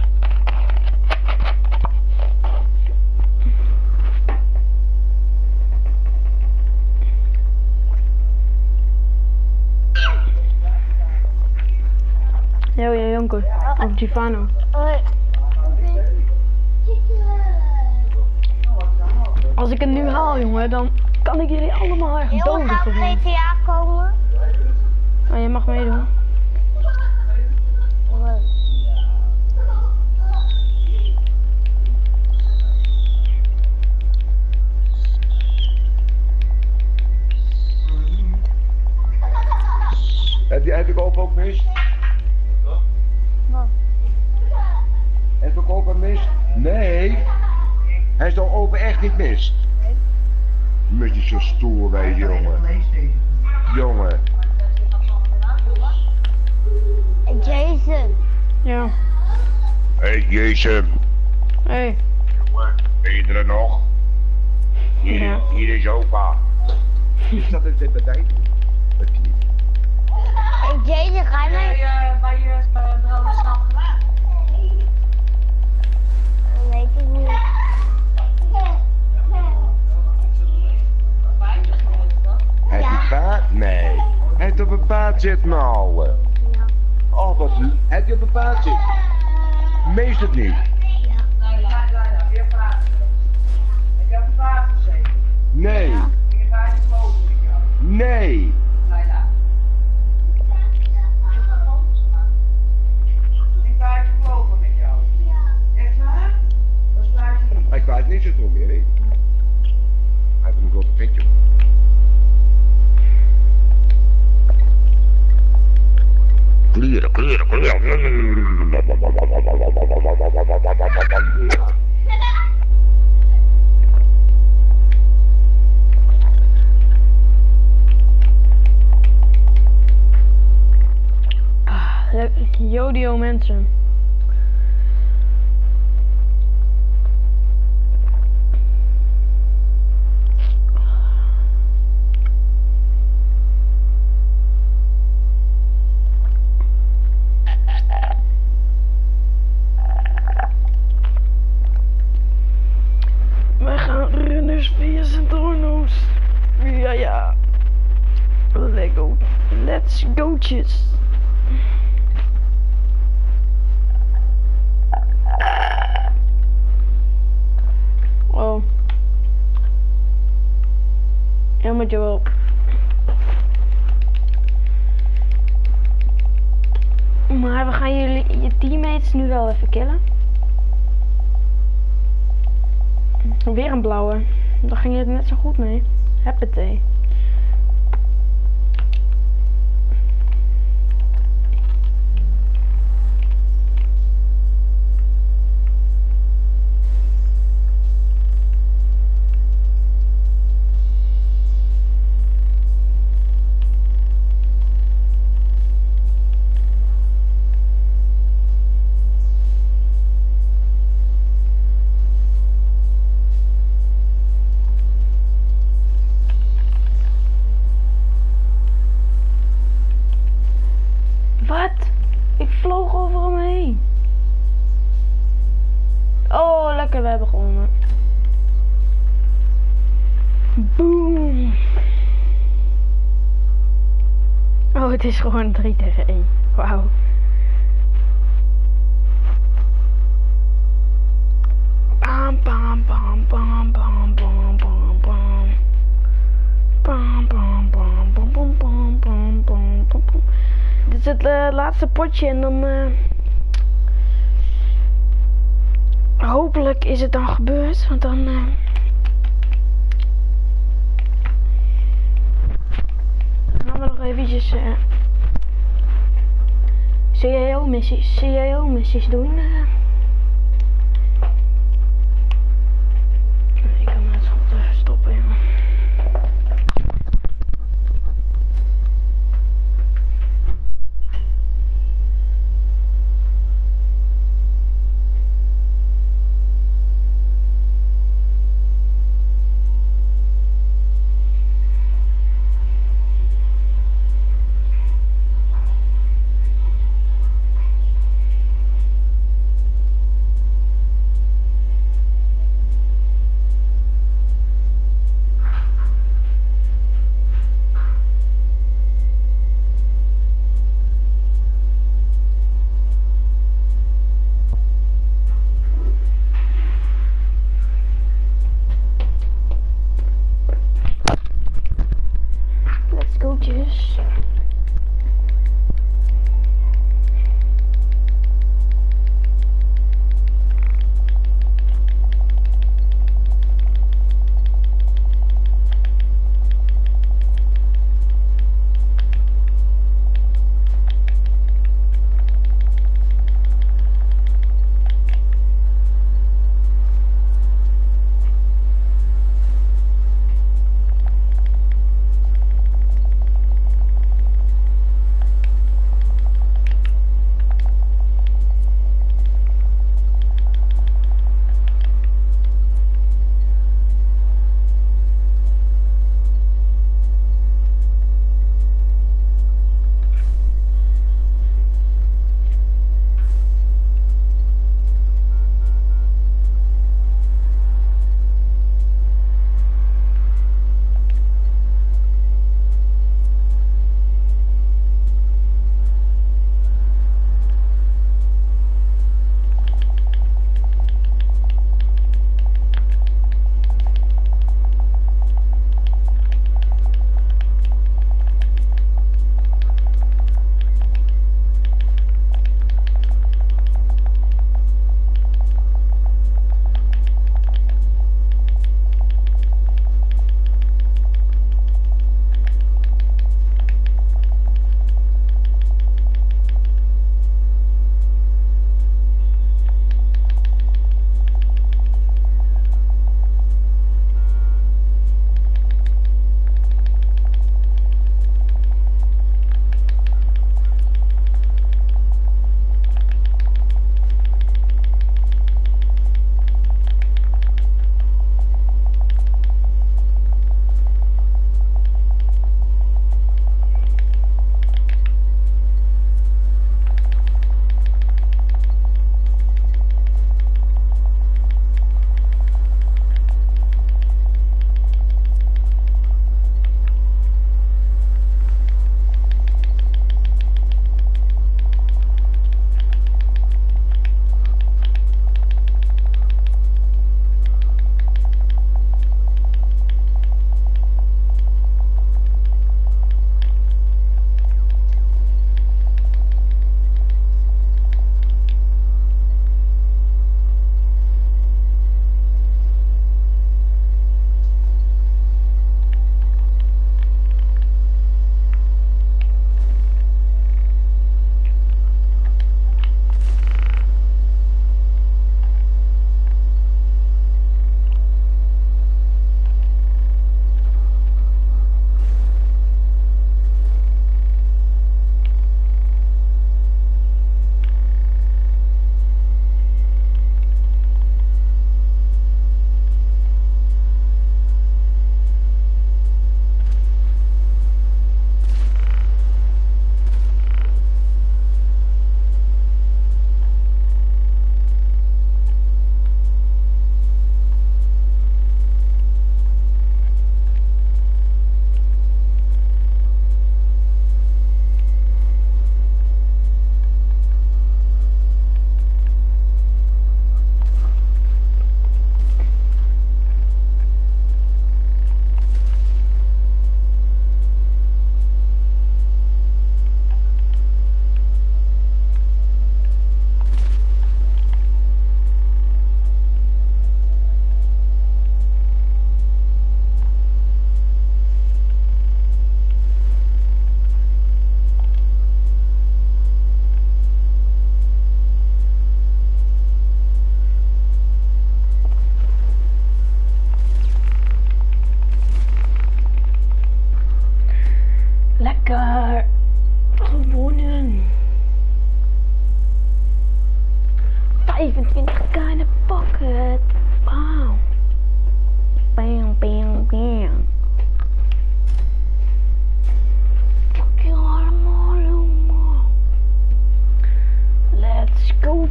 Yo, Jonker. Of Givano. Als ik het nu haal, jongen, dan kan ik jullie allemaal echt doden. Jongen, gaan we GTA komen? Oh, je mag meedoen. Heb ik ook mis? Wat? Heb ik ook mis? Nee. Hij is toch open echt niet mis? Met je zo stoer bij jongen. Jongen. Jason. Ja. Hey Jason. Hey. Jongen, ben je er nog? Ja. Hier is opa. Is dat het bij? Dat niet. Hey Jason, ga je mee? Bij je brandende stap gedaan? Dat weet ik niet. Heb je paard? Nee. Hij heeft op een paard zitten nou. Ja. Oh wat heb je op een paard zitten? Meest het niet. Ja. Heb je op een paard gezeten? Nee. Ja. Ging je bij de kloven met jou? Nee. Leila. Ging bij de kloven met jou? Echt waar? Dat is waar niet. Hij krijgt niet zoveel meer, hè? Hij heeft een grote ventje. Kleren, kleren, kleren. Jodio mensen. We gaan runners via Centronos. Ja, ja. Lego. Let's go'tjes. Oh. Ja, moet je wel. Maar we gaan je teammates nu wel even killen. Weer een blauwe. Daar ging het net zo goed mee. Huppatee. Wat? Ik vloog over hem heen. Oh, lekker, we hebben gewonnen. Boom. Oh, het is gewoon 3 tegen 1. Wauw. Bam, bam, bam, bam, bam, bam, bam, bam. Bam, bam, bam, bam, bam, bam, bam, bam, bam. Dit is het laatste potje en dan hopelijk is het dan gebeurd, want dan gaan we nog eventjes CAO-missies doen. Ik kan het schot even stoppen, jongen. Goedjes.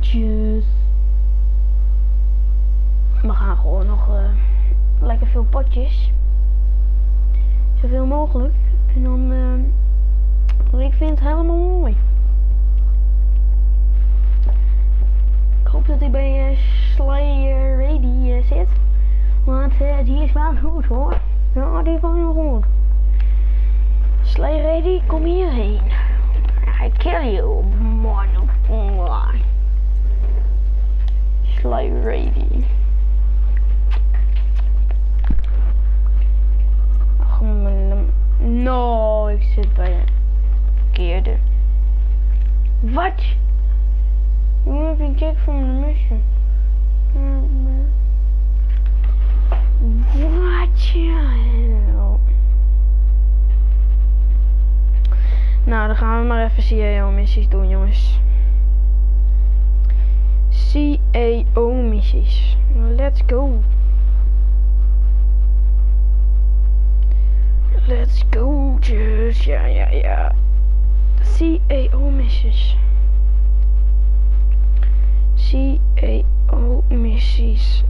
potjes. We gaan gewoon nog lekker veel potjes. Zoveel mogelijk. En dan, ik vind het helemaal mooi. Ik hoop dat hij bij Slayer Ready zit. Want die is wel goed hoor. Ja, die is wel heel goed. Slayer Ready, kom hierheen. I kill you, motherfucker. Slayer Ready. No, ik zit bij de verkeerde. Wat? You have been kicked from the mission. Wat hell? Nou, dan gaan we maar even CAO missies doen, jongens. CAO missies. Let's go. Let's go, just ja. CAO missies. CAO missies.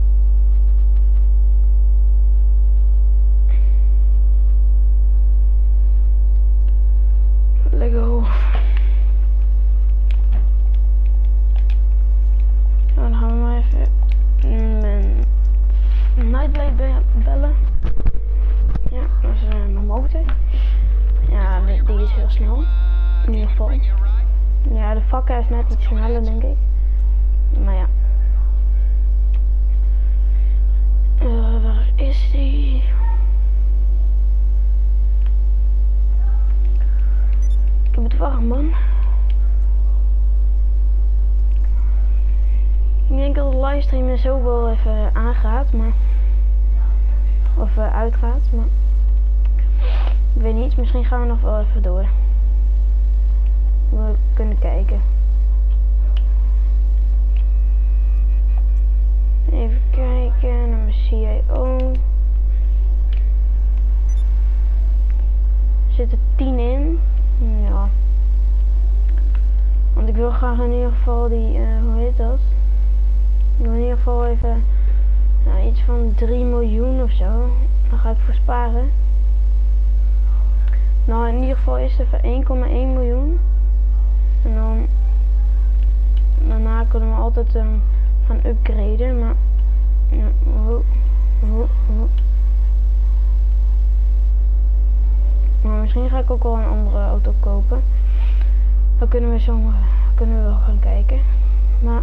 Let's go. Dan gaan we maar even mijn Nightblade bellen. Ja, dat is mijn motor. Ja, die is heel snel. In ieder geval. Ja, de vakker is net iets sneller, denk ik. Maar ja. Waar is die? Ik heb het warm, man. Ik denk dat de livestream er zo wel even aangaat, maar... Of uitgaat, maar... Ik weet niet, misschien gaan we nog wel even door. We kunnen kijken. Even kijken naar mijn CAO. Er zitten 10 in. Ja. Want ik wil graag in ieder geval die, hoe heet dat? Ik wil in ieder geval even, nou, iets van 3 miljoen of zo. Daar ga ik voor sparen. Nou, in ieder geval is het even 1,1 miljoen. En dan, daarna kunnen we altijd gaan upgraden, maar... Ja, Maar misschien ga ik ook wel een andere auto kopen. Dan kunnen we wel gaan kijken. Maar...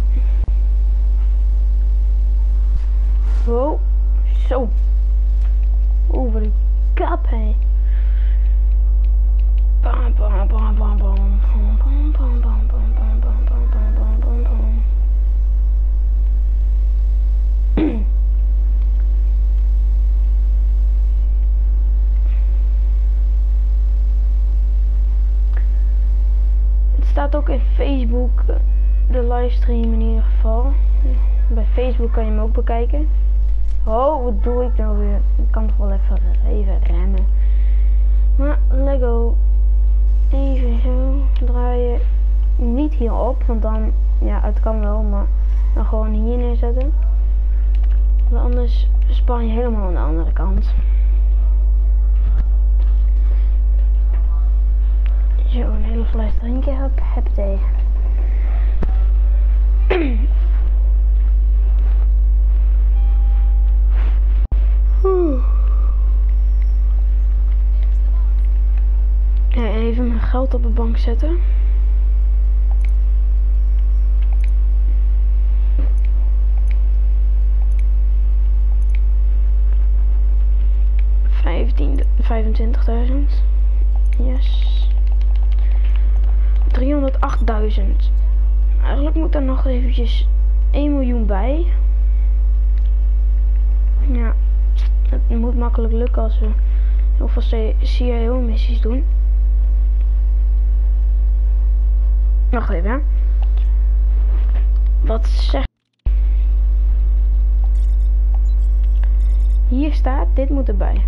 Wow, zo. Over de kap, hé. Bam, bam, bam, bam, bam. Het staat ook in Facebook, de livestream in ieder geval. Bij Facebook kan je hem ook bekijken. Oh, wat doe ik nou weer? Ik kan toch wel even remmen. Maar Lego, even zo draaien. Niet hierop, want dan, ja, het kan wel, maar dan gewoon hier neerzetten. Want anders span je helemaal aan de andere kant. Zo, een hele fles drinken heb thee. Ja, even mijn geld op de bank zetten. $25.000. Yes. 308.000. Eigenlijk moet er nog eventjes 1 miljoen bij. Ja, het moet makkelijk lukken als we heel veel CAO missies doen. Wacht even, hè. Wat zeg... Hier staat, dit moet erbij.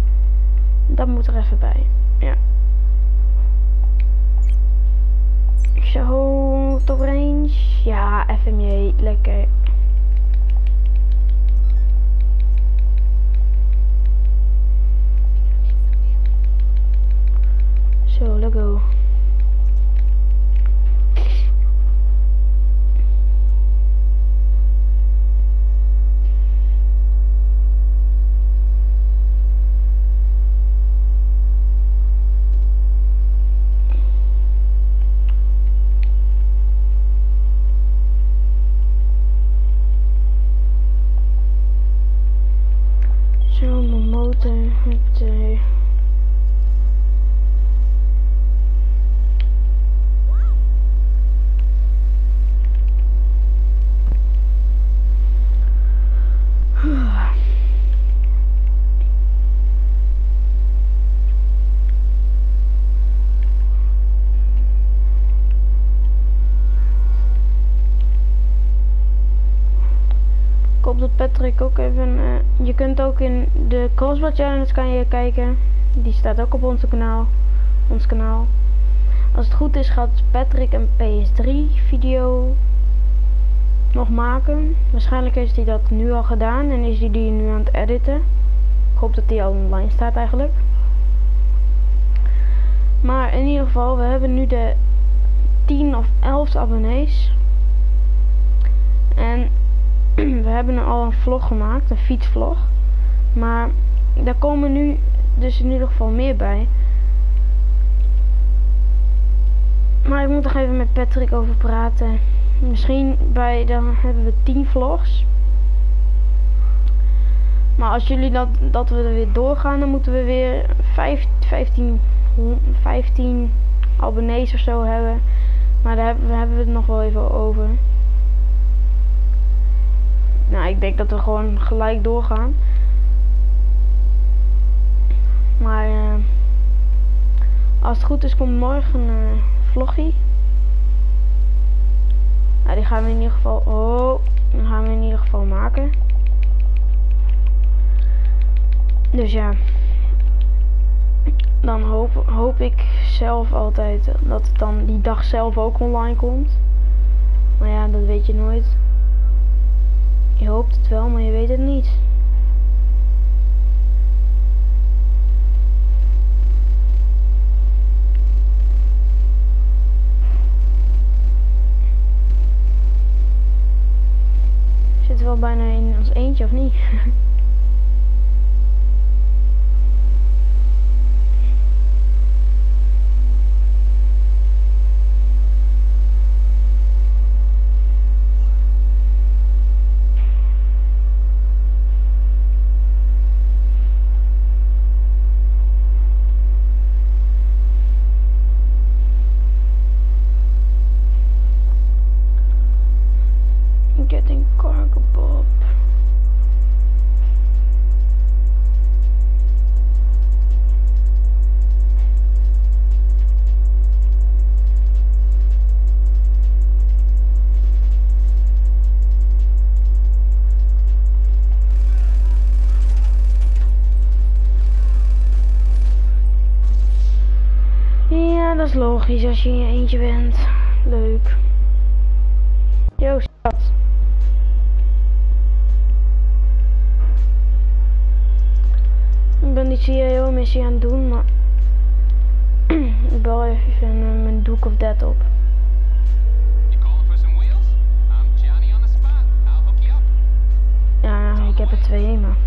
Dat moet er even bij. Ja. Zo, top range. Ja, FMJ, lekker. Zo, let's go. Zo, mijn motor. Huppatee. Ik hoop dat Patrick ook even... je kunt ook in de Crossbar Challenge kan je kijken. Die staat ook op ons kanaal. Als het goed is gaat Patrick een PS3 video nog maken. Waarschijnlijk heeft hij dat nu al gedaan en is hij die nu aan het editen. Ik hoop dat die al online staat eigenlijk. Maar in ieder geval, we hebben nu de 10 of 11 abonnees. En we hebben al een vlog gemaakt, een fietsvlog. Maar daar komen nu dus in ieder geval meer bij. Maar ik moet nog even met Patrick over praten. Misschien dan hebben we 10 vlogs. Maar als jullie dat we er weer doorgaan, dan moeten we weer 15 abonnees of zo hebben. Maar daar hebben we het nog wel even over. Nou, ik denk dat we gewoon gelijk doorgaan. Maar als het goed is, komt morgen een vloggie. Nou, die gaan we in ieder geval. Die gaan we in ieder geval maken. Dus ja. Dan hoop ik zelf altijd dat het dan die dag zelf ook online komt. Maar ja, dat weet je nooit. Je hoopt het wel, maar je weet het niet. Zit er wel bijna in ons eentje of niet? Getting cargo bob. Ja, dat is logisch als je in je eentje bent. Leuk. Yo, schat. Ik ben die CIO-missie aan het doen, maar ik bel even mijn Duke of Death op. You calling for some wheels? I'm Johnny on the spot. I'll hook you up. Ja, ik heb er 2, maar...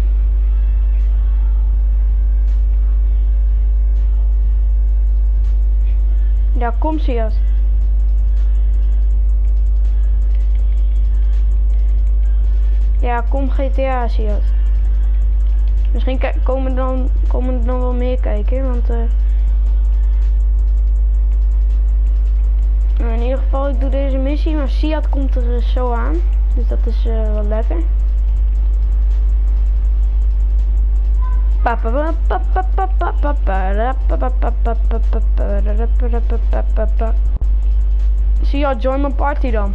Ja, kom Sias. Ja, kom GTA Sias. Misschien komen er dan wel meer kijken, want in ieder geval, ik doe deze missie, maar Siad komt er zo aan, dus dat is wel lekker. Siad, join mijn party dan.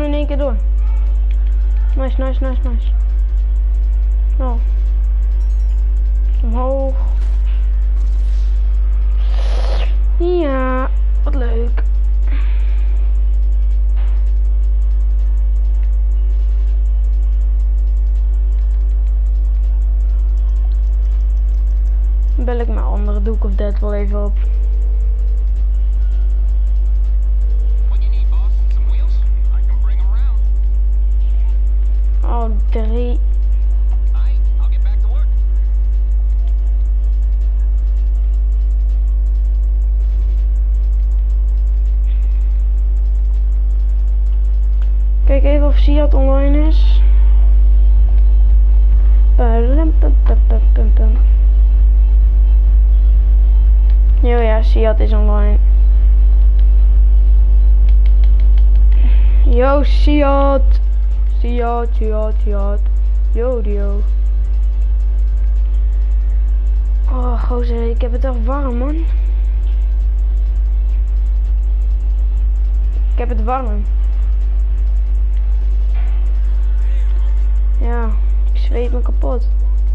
nu in één keer door. Nice, nice, nice, nice. Oh. Omhoog. Ja, wat leuk. Bel ik mijn andere doek of dat wel even op. What you need, boss? Some wheels? I can bring 'em around. Oh, 3. Aight, I'll get back to work. Kijk even of Siad online is. Jo ja, Siad is online. Yo Siad. Siad. Yo. Oh gozer, ik heb het echt warm man. Ik heb het warm. Ja, ik zweet me kapot.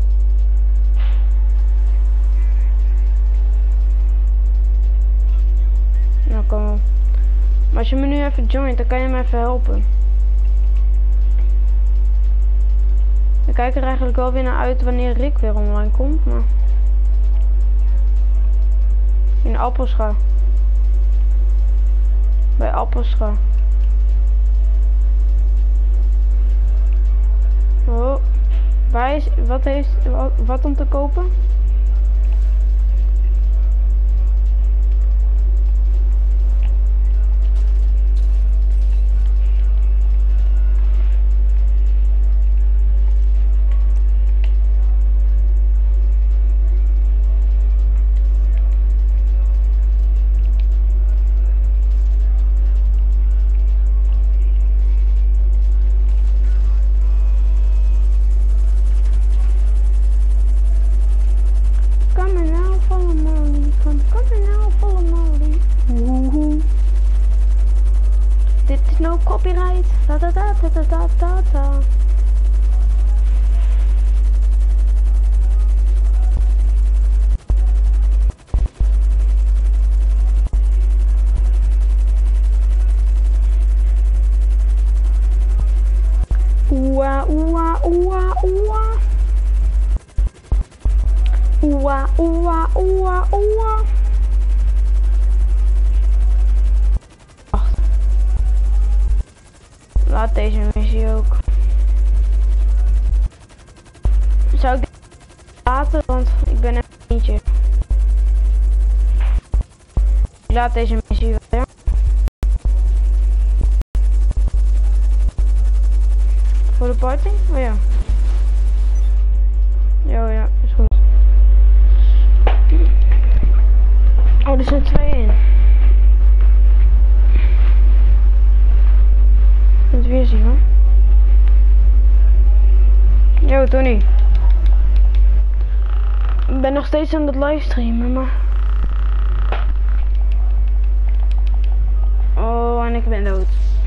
Nou, kom op. Maar als je me nu even joint, dan kan je me even helpen. Ik kijk er eigenlijk wel weer naar uit wanneer Rick weer online komt, maar... In Appelscha. Bij Appelscha. Oh. Waar is... Wat om te kopen? Dit is no copyright. Da da da da da da da. Oeah, oeah, oeah, oeah. Oeah, oeah, oeah, oeah. Wacht. Laat deze missie ook. Zou ik dit laten? Want ik ben er eentje. Ik laat deze missie wel, ja. Voor de party? Oh ja. Ja, is goed. Oh, er zijn 2 in. Het weer zien hoor. Yo, Tony. Ik ben nog steeds aan het livestreamen, maar... Oh, en ik ben dood.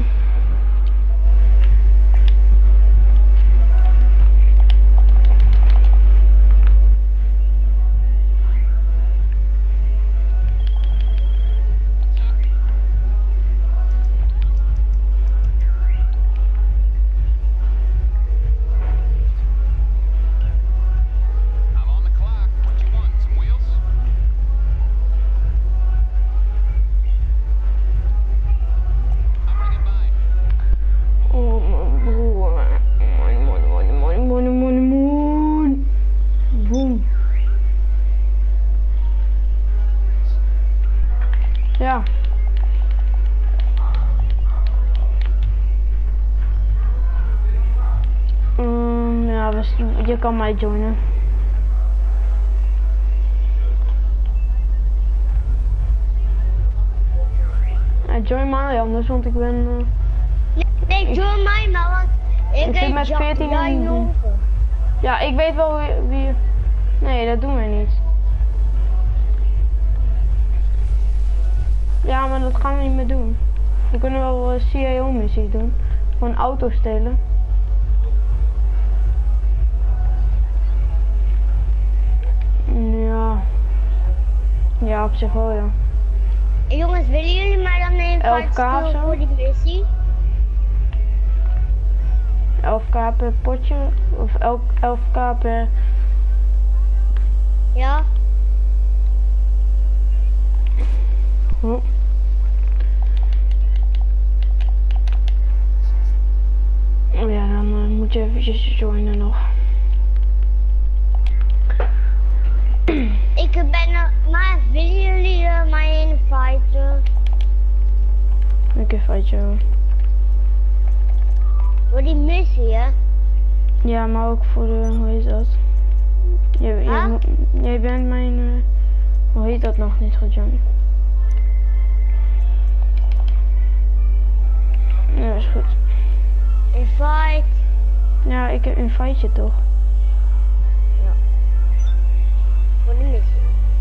Ja. Ja, je kan mij joinen. Join mij anders, want ik ben... Nee, join mij maar, want ik zit met 14 Ja, ik weet wel wie... Nee, dat doen wij niet. Ja, maar dat gaan we niet meer doen. We kunnen wel CIO missies doen. Voor een auto stelen. Ja. Ja, op zich wel, ja. Jongens, willen jullie mij dan een 11K fight of sturen zo? voor die missie? 11k per potje. Of 11k per... Ja. Oh. Ja, dan moet je eventjes joinen nog. Ik ben er, maar willen jullie mij inviten? Ik invite jou. Voor die missie, hè? Ja, maar ook voor de, hoe heet dat? Jij bent mijn, hoe heet dat nog niet goed, Johnny? Ja, is goed. Invite. Ja, ik invite je toch? Ja. Voor de missie.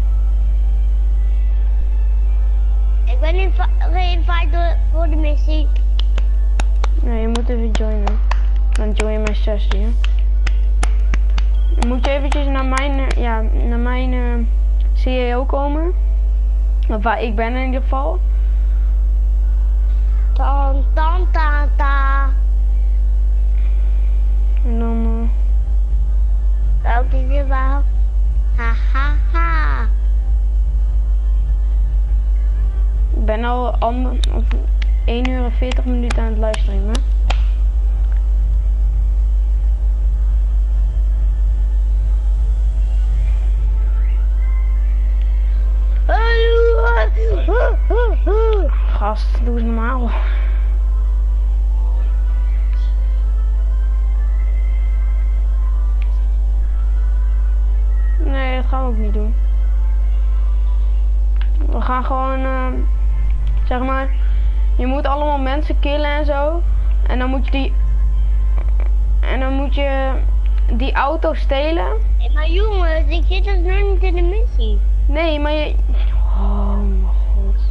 Ik ben geïnviteerd voor de missie. Nee, je moet even joinen. Dan join je mijn sessie, hè? Dan moet je eventjes naar mijn, CAO komen. Of waar ik ben in ieder geval. Tan tan ta ta. En dan, Ook die weer wel. Ha ha ha. ik ben al 1 uur en 40 minuten aan het livestreamen. Gast, doe eens normaal. Nee, dat gaan we ook niet doen. We gaan gewoon, zeg maar, je moet allemaal mensen killen en zo. En dan moet je die auto stelen. Hey, maar jongens, ik zit dus nog niet in de missie. Nee, maar je... Oh mijn god.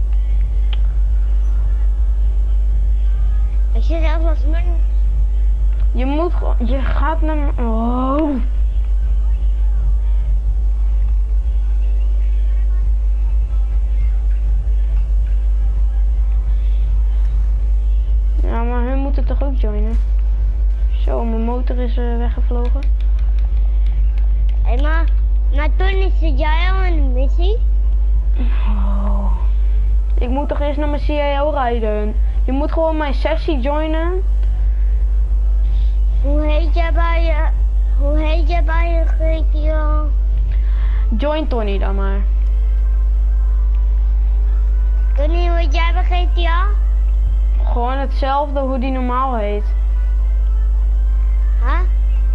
Ik zit zelfs als nog niet. Je moet gewoon... Je gaat naar... Oh. Ja, maar hun moeten toch ook joinen? Zo, mijn motor is weggevlogen. Hé, maar Tony, zit jij al in de missie? Oh. Ik moet toch eerst naar mijn CAO rijden. Je moet gewoon mijn sessie joinen. Hoe heet jij bij je GTA? Join Tony dan maar. Tony, hoe heet jij bij GTA? Gewoon hetzelfde hoe die normaal heet. Huh?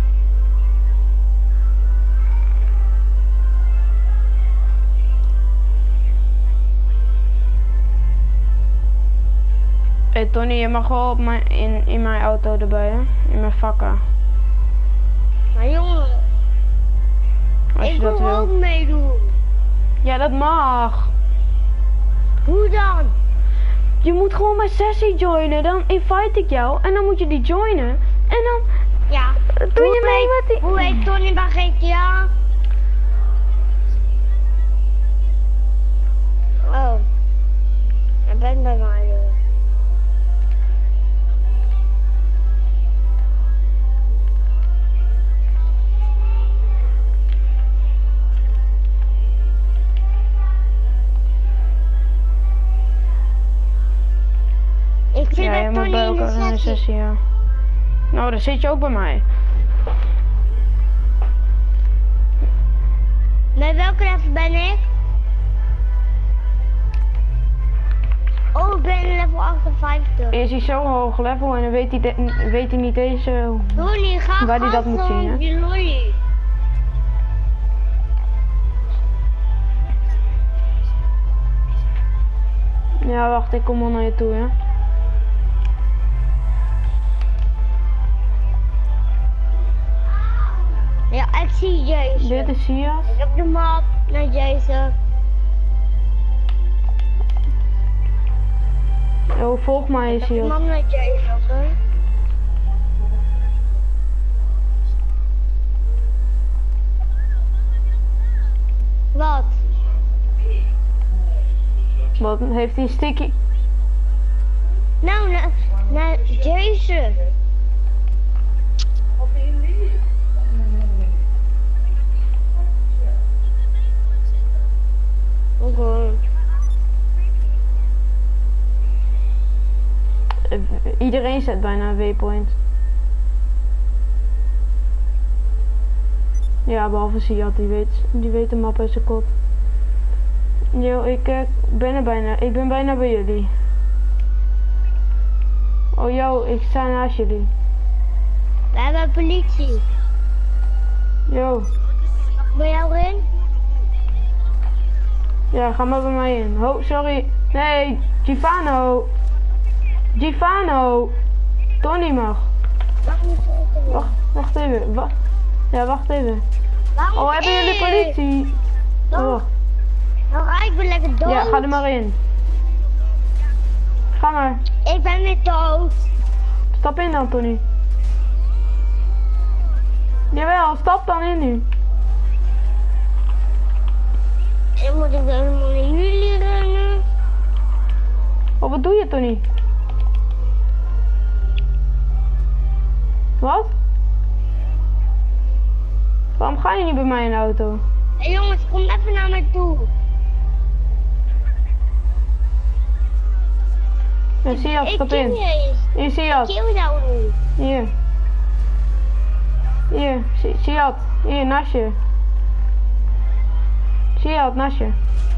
Hey Tony, je mag wel op in mijn auto erbij, hè? In mijn vakka. Maar jongen, Als je ik dat wil wil. ook meedoen. Ja, dat mag. Hoe dan? Je moet gewoon mijn sessie joinen. Dan invite ik jou. En dan moet je die joinen. En dan Ja. doe je mee met die... Hoe heet Tony bij GTA? Oh. Ik ben bij mij. Ik zit Ja, je met moet Tony bij in de elkaar in de sessie. sessie, ja. Nou, dan zit je ook bij mij. Met welke level ben ik? Oh, ik ben level 58. Is hij zo hoog level en dan weet hij niet eens Tony, ga waar hij dat moet zien, hè? Die lolly. Ja, wacht, ik kom al naar je toe, hè. Ja, ik zie Jason. Dit is Sias. Ik heb de map naar Jason. Oh, volg mij, Ik heb de Sias. map naar Jason, hè? Wat heeft hij een sticky? Nou, naar Jason. Op in die. Oké. Iedereen zet bijna een waypoint. Ja, behalve Siad, die weet de map uit zijn kop. Yo, ik ben er bijna. Ik ben bijna bij jullie. Oh yo, ik sta naast jullie. We hebben politie. Yo. Mag ik bij jou in? Ja, ga maar bij mij in. Oh, sorry. Nee, Gifano. Gifano. Tony mag. Wacht even. Ja, wacht even. Oh, hebben jullie politie? Oh. Nou, ik ben lekker dood. Ja, ga er maar in. Ga maar. Ik ben weer dood. Stap in dan, Tony. Jawel, stap dan in nu. En moet ik helemaal naar jullie rennen? Oh, wat doe je, Tony? Wat? Waarom ga je niet bij mij in de auto? Hé jongens, kom even naar mij toe. Ja, Siad, Ik stap kill in. je eens. Hier, Siad. Kill jou niet. Hier. Hier, Siad. Hier, naast je. Siad, naast je.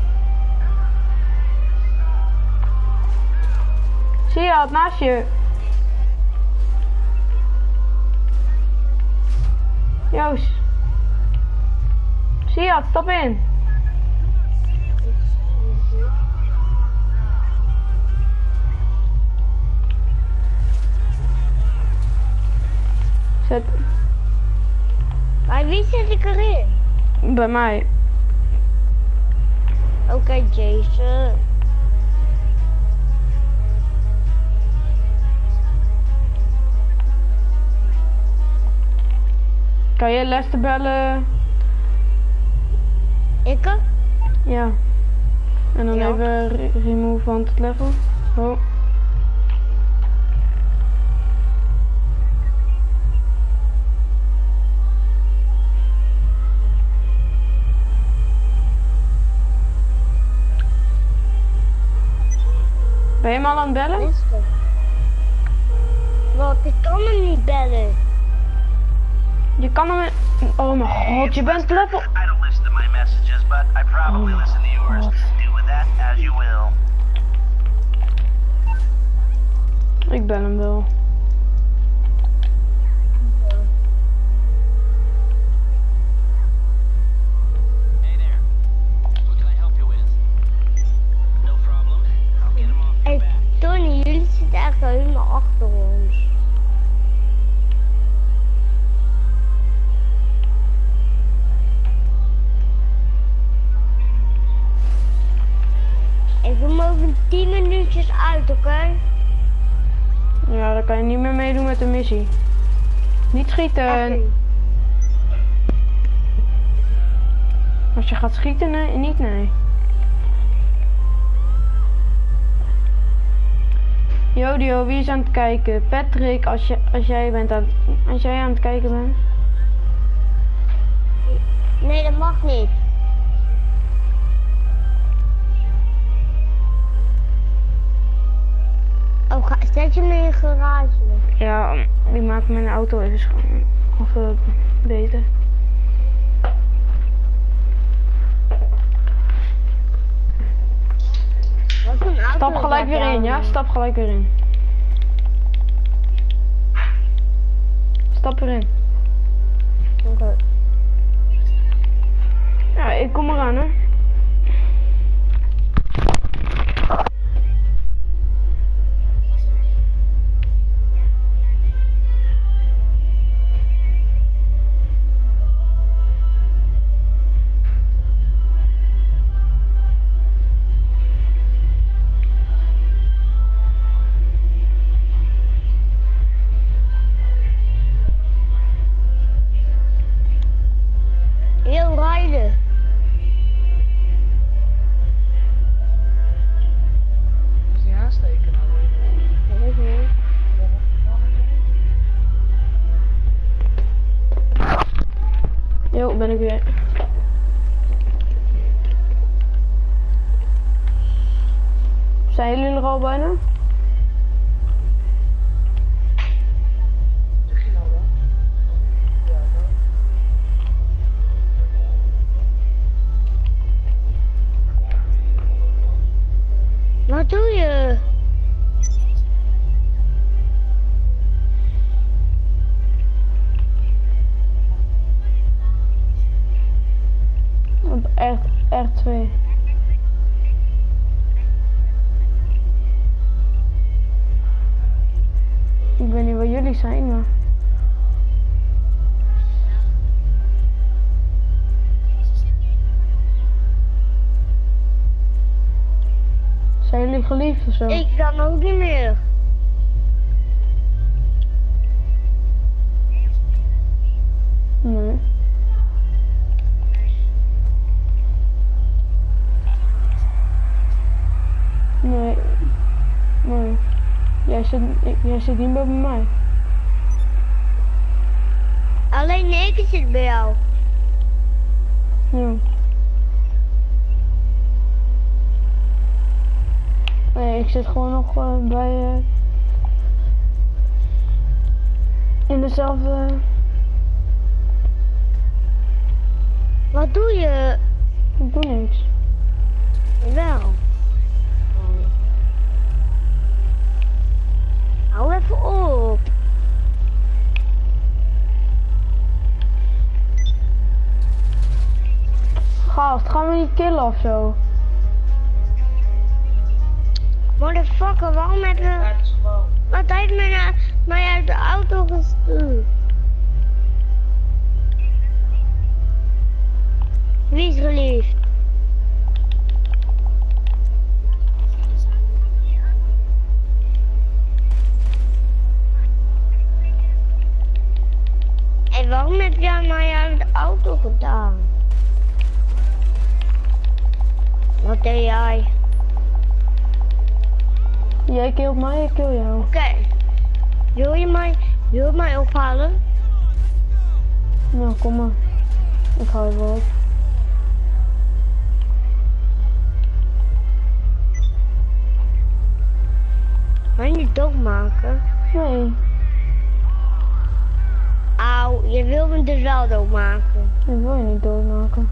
Siad, naast je. Joost. Siad, stap in. Zet Maar wie zit ik erin? bij mij. Oké, Jason. Kan je Lester bellen? Ik? Ja. En dan Ja. even remove van het level. Oh. Ben je hem al aan het bellen? Lester. Wat, ik kan hem niet bellen. Je kan hem... Oh mijn god, je bent level... I don't listen to my messages, but I probably listen to yours. Do with that as you will. Ik bel hem wel. Hey there. What can I help you with? No problem. I'll get him off your Hé, back. Tony, jullie zitten echt helemaal achter ons. Ik doe hem over 10 minuutjes uit, oké? Ja, dan kan je niet meer meedoen met de missie. Niet schieten. Oké. Als je gaat schieten, nee, niet, nee. Jodio, wie is aan het kijken? Patrick, als jij aan het kijken bent. Nee, dat mag niet. Oh, zet je hem in je garage. Ja, die maakt mijn auto even schoon. Of beter. Wat een auto Stap is gelijk dat weer in, ja? nou? Stap gelijk weer in. Stap erin. Oké. Ja, ik kom eraan, hoor. Heel rijden. Zijn jullie er al bijna? Zeg je nou dan? Ja, dan. Wat doe je? Op R2. Ik weet niet waar jullie zijn, maar... Zijn jullie geliefd of zo? Ik kan ook niet meer. Nee. Nee. Nee. Jij zit niet bij mij. Alleen ik zit bij jou. Ja. Nee, ik zit gewoon nog bij... in dezelfde... Wat doe je? Ik doe niks. Wel. Hou even op. Gast, gaan we niet killen of zo? Motherfucker, waarom heb je... Ja, het is gewoon. Wat heeft mij uit de auto gestuurd? Wie is geliefd? En waarom heb jij mij uit de auto gedaan? Wat deed jij? Jij killt mij, ik kill jou. Oké. Wil je mij ophalen? Nou, kom maar. Ik hou je wel op. Ga je niet doodmaken? Nee, Auw, je wil me dus wel doodmaken. ik wil je niet doodmaken.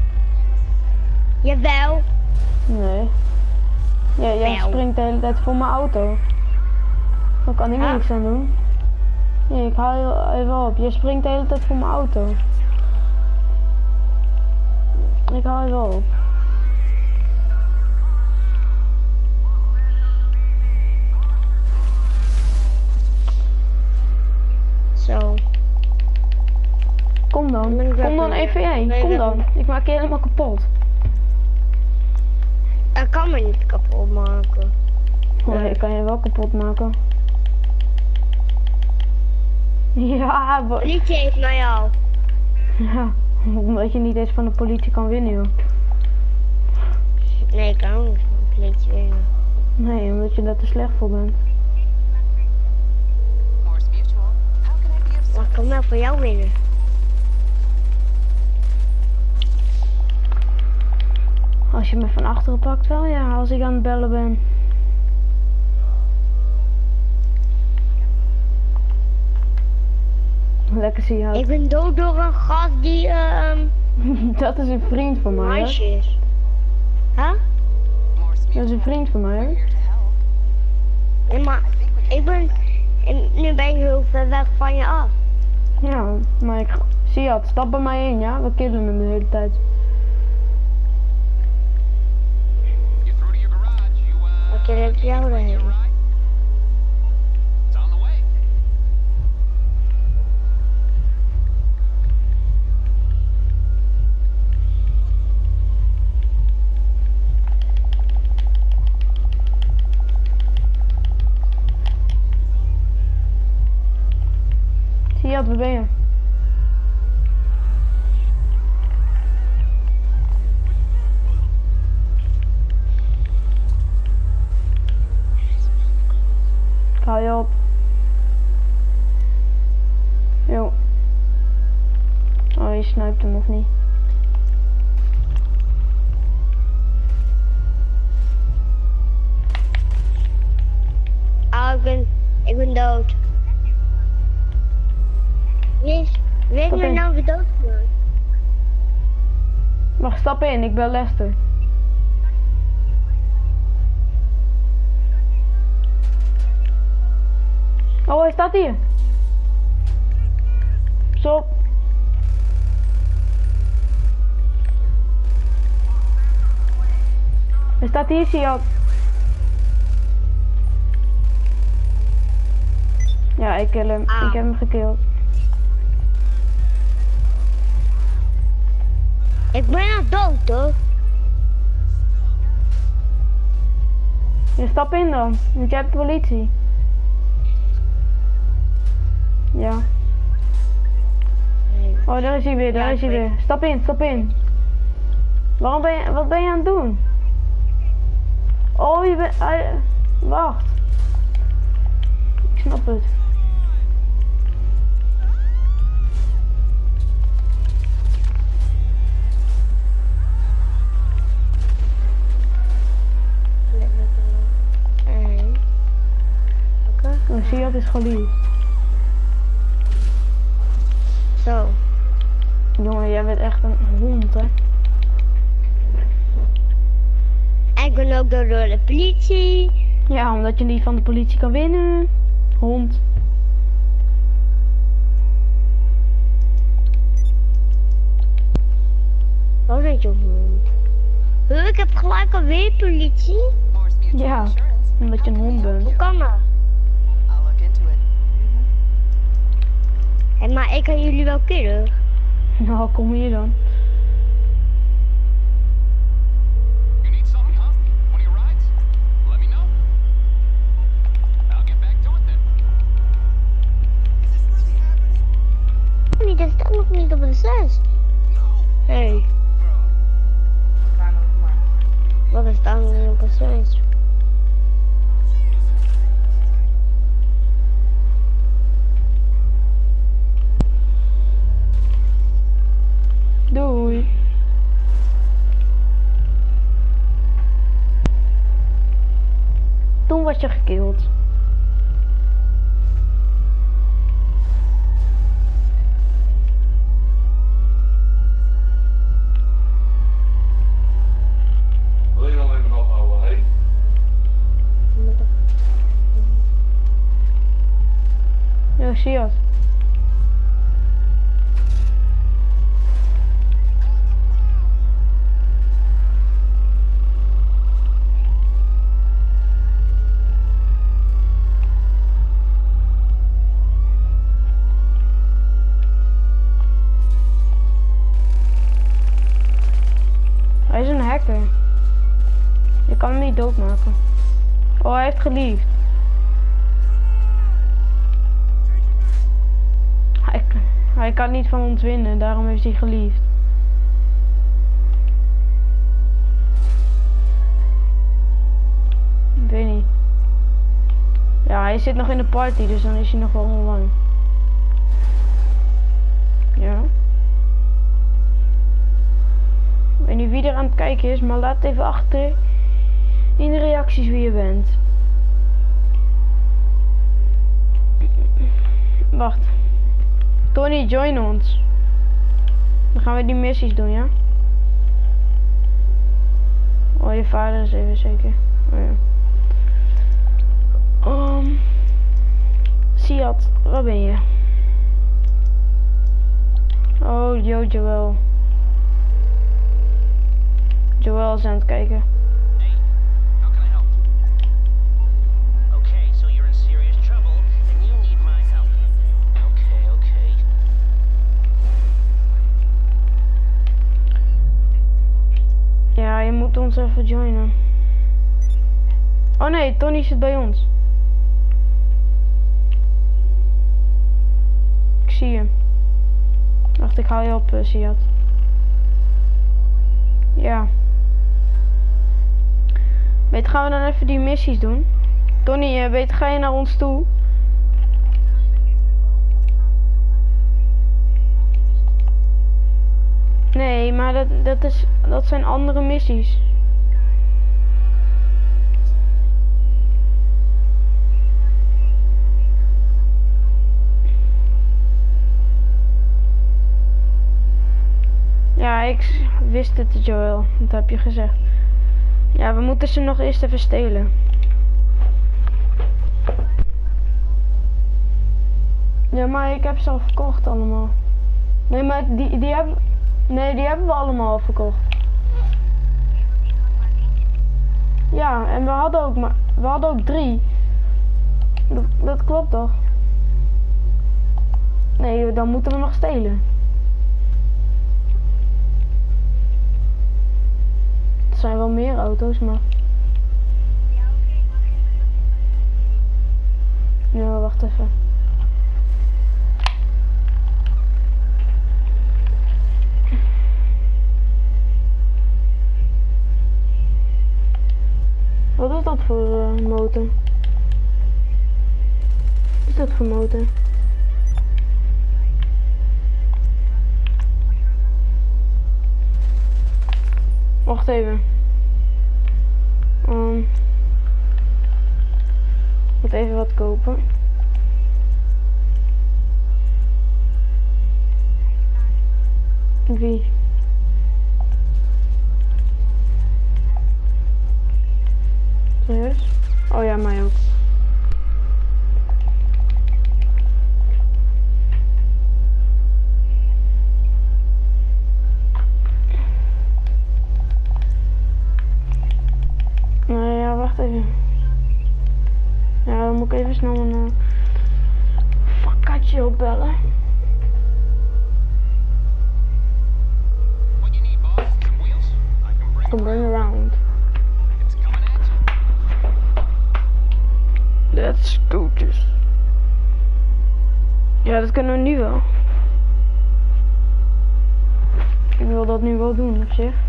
Jawel. Nee. Ja, jij Wel. springt de hele tijd voor mijn auto. Daar kan ik Ah. niks aan doen. Nee, ik hou je wel op. Jij springt de hele tijd voor mijn auto. Ik hou je wel op. Zo. Kom dan. Ben ik Kom weg dan weer. even heen. Nee, Kom weg dan. weer. Ik maak je helemaal kapot. Dat kan me niet kapot maken. Nee, ik kan je wel kapot maken. Ja, Politie heeft naar jou. ja, omdat je niet eens van de politie kan winnen, joh. Nee, ik kan ook niet van de politie winnen. Nee, omdat je daar te slecht voor bent. Morse Mutual. How can I be of Maar ik kan wel voor jou winnen. Als je me van achteren pakt wel, ja, als ik aan het bellen ben. Lekker zie je Ik het. ben dood door een gast die Dat is een vriend van mij, hè? meisje is. Huh? Morse Dat is Mutual. een vriend van mij, hè? We're here to help. Nee, maar ik ben... Nu ben ik heel ver weg van je af. Ja, maar ik zie je het. Stap bij mij in, ja? We killen hem de hele tijd. You through to your garage. You, Oké, dat is jou you dan. ride? It's on the way. Zie je het, waar ben je? stap in, ik ben Lester. Oh, hij staat hier. Stop. Hij staat hier, Siad. Ja, ik kill hem. Ik heb hem gekilld. Ik ben al dood hoor. Je stap in dan, want jij hebt de politie. Ja. Oh, daar is hij weer, daar is hij weer. Stap in, stap in. Wat ben je aan het doen? Oh, je bent... wacht. Ik snap het. Oh, Siad is geliefd. Zo. Jongen, jij bent echt een hond, hè? Ik ben ook door de politie. Ja, omdat je niet van de politie kan winnen. Hond. Wat is je hond? Huh, ik heb gelijk alweer politie. Ja, omdat je een hond bent. Hoe kan dat? Hé, maar ik kan jullie wel killen. Nou, kom hier dan. You need something, huh? One of your rides? Let me know. I'll get back to it then. Niet, dat staat nog niet op de 6. Hey. Wat is dan op de 6? Doei. Toen was je gekild. Wil je nog even ophouden, hé? Ja, Siad. Hij is een hacker. Je kan hem niet doodmaken. Oh, hij heeft geliefd. Hij kan niet van ons winnen, daarom heeft hij geliefd. Ik weet niet. Ja, hij zit nog in de party, dus dan is hij nog wel online. Ja. Ik weet niet wie er aan het kijken is, maar laat even achter in de reacties wie je bent. Wacht. Tony, join ons. Dan gaan we die missies doen, ja? Oh, je vader is even zeker. Oh ja. Siad, waar ben je? Oh, Joel. Joel is aan het kijken. Hey, how can I help? Okay, so you're in serious trouble and you need my help. Okay. Ja, je moet ons even joinen. Oh nee, Tony zit bij ons. Ik zie hem. Wacht, ik haal je op, Siad. Ja. Weet, gaan we dan even die missies doen? Tony, weet, ga je naar ons toe? Nee, maar dat zijn andere missies. Ja, ik wist het, Joel. Dat heb je gezegd. Ja, we moeten ze nog eerst even stelen. Ja, maar ik heb ze al verkocht allemaal. Nee, maar die hebben we allemaal al verkocht. Ja, en we hadden ook 3. Dat klopt toch? Nee, dan moeten we nog stelen. Er zijn wel meer auto's, maar... Ja, wacht even. Wat is dat voor motor? Wat is dat voor motor? Wacht even. Moet even wat kopen. Wie? Serieus? Oh ja, mij ook. Nee, ja, wacht even. Ja, dan moet ik even snel een vakatje opbellen. What you need, boss? Some wheels? I can bring Bring around. It's coming at you. Let's go just. Ja, dat kunnen we nu wel. Ik wil dat nu wel doen op zich.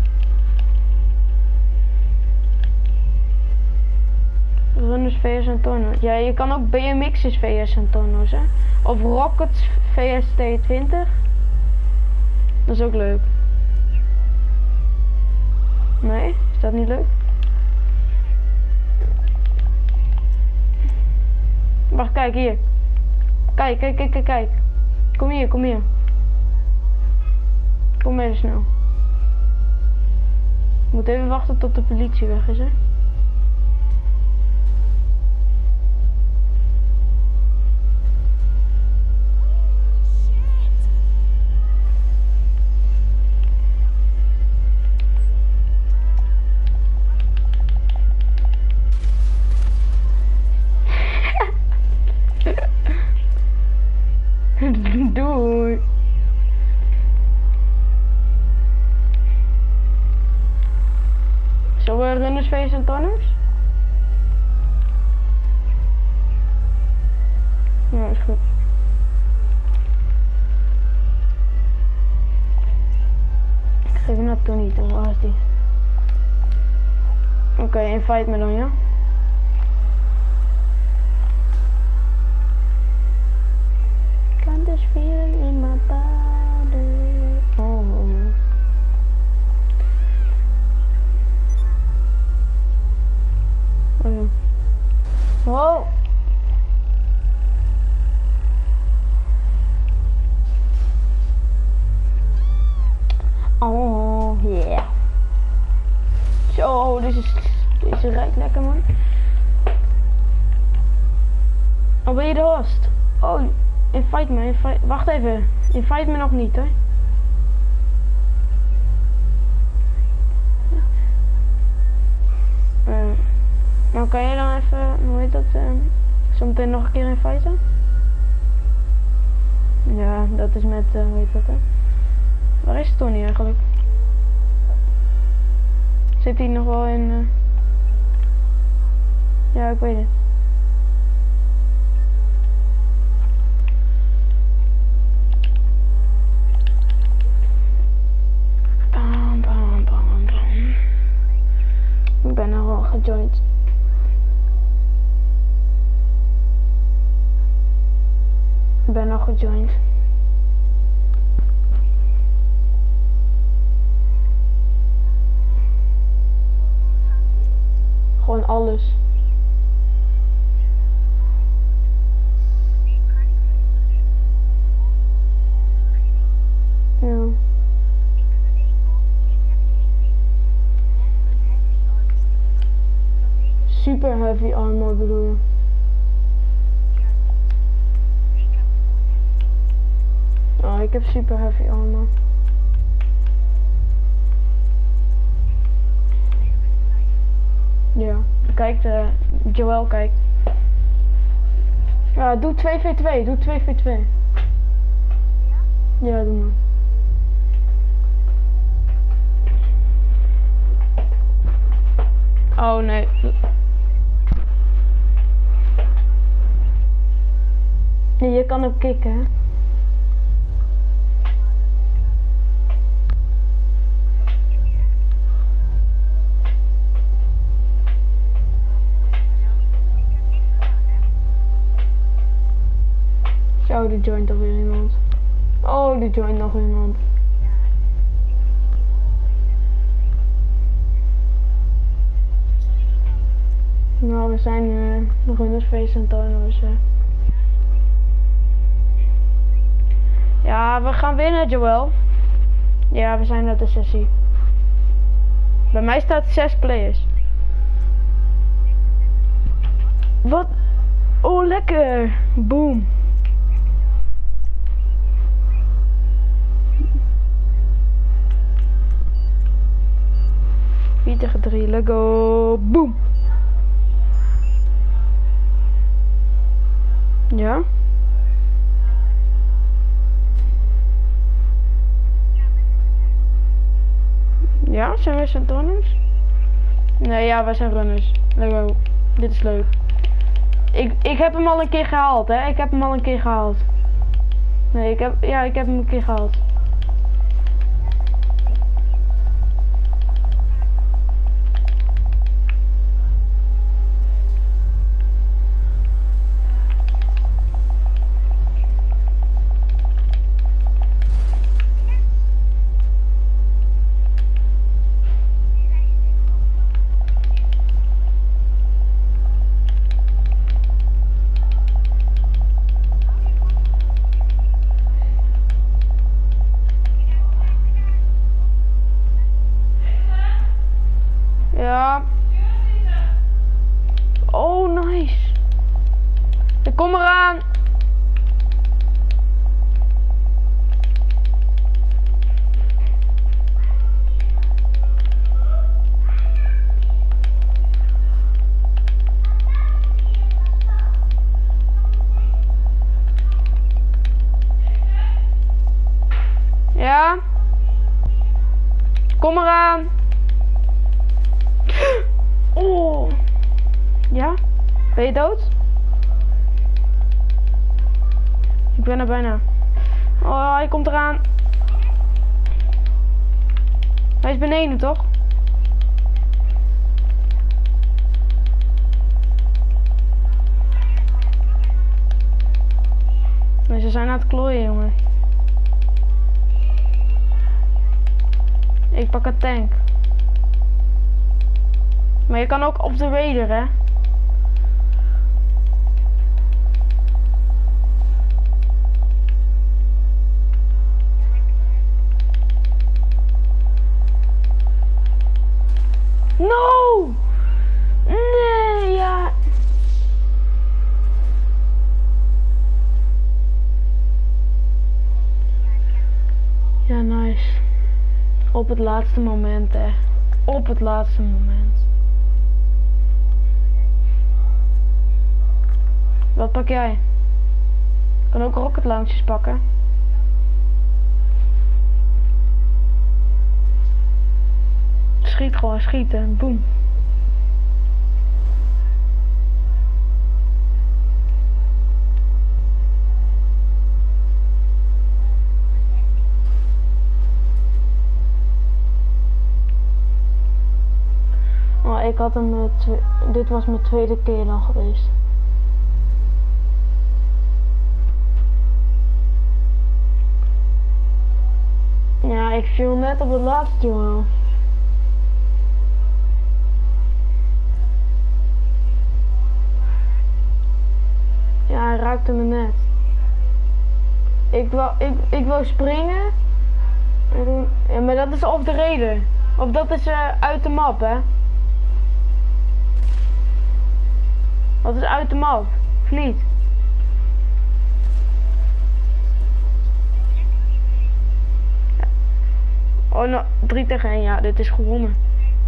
Runners VS en Torno's. Ja, je kan ook BMX's VS en Torno's, hè. Of Rockets VS T20. Dat is ook leuk. Nee, is dat niet leuk? Wacht, kijk hier. Kijk, kijk, kijk, kijk, kijk. Kom hier, kom hier. Kom even snel. Ik moet even wachten tot de politie weg is, hè. Doei. Zullen we Runners VS en Torno's? Ja, is goed. Ik geef naar Tony toe, waar is die? Oké, invite me dan, ja? Got this feeling in my body. Oh. Oh. Wow. Oh yeah. Zo, deze rijdt lekker, man. Oh, ben je de host? Oh. Invite me, wacht even. Invite me nog niet, hoor. Maar kan je dan even, hoe heet dat, zometeen nog een keer inviten? Ja, dat is met, hoe heet dat, hè? Waar is Tony eigenlijk? Zit hij nog wel in, Ja, ik weet het. Ik ben er al gejoind. Ik ben al gejoind. Gewoon alles. Ja. super heavy armor bedoel je? Oh, ik heb super heavy armor. Ja, kijkt, Joël kijkt. Ja, doe 2v2, doe 2v2. Ja, doe maar. Oh nee. Nee, je kan ook kicken, hè? Zo, die joint alweer iemand. Oh, die joint nog iemand. Nou, we zijn nog in het feest aan het tonen, dus ja, we gaan winnen, Joël. Ja, we zijn uit de sessie. Bij mij staat 6 players. Wat? Oh, lekker. Boom. Vier tegen 3, let's go. Boom. Ja. Ja, zijn we Santoners? Nee, ja, wij zijn runners. Let's go. Dit is leuk. Ik heb hem al een keer gehaald, hè. Ik heb hem al een keer gehaald. Nee, ik heb hem een keer gehaald. Ja. Oh, nice. Ik kom eraan. Ja. Kom eraan. Oh. Ja? Ben je dood? Ik ben er bijna. Oh, hij komt eraan. Hij is beneden, toch? Nee, ze zijn aan het klooien, jongen. Ik pak een tank. Maar je kan ook op de raider, hè? No! Nee, ja. Ja, nice. Op het laatste moment, hè. Op het laatste moment. Wat pak jij? Ik kan ook rocket launchers pakken. Schiet gewoon, schieten. Boom. Oh, ik had hem, dit was mijn tweede keer dan geweest. Ja, ik viel net op het laatste duel. Ja, hij raakte me net. Ik wou springen. Ja, maar dat is op de raider. Of dat is uit de map, hè. Dat is uit de map, of niet? Ja. Oh, nou, 3 tegen 1, ja, dit is gewonnen.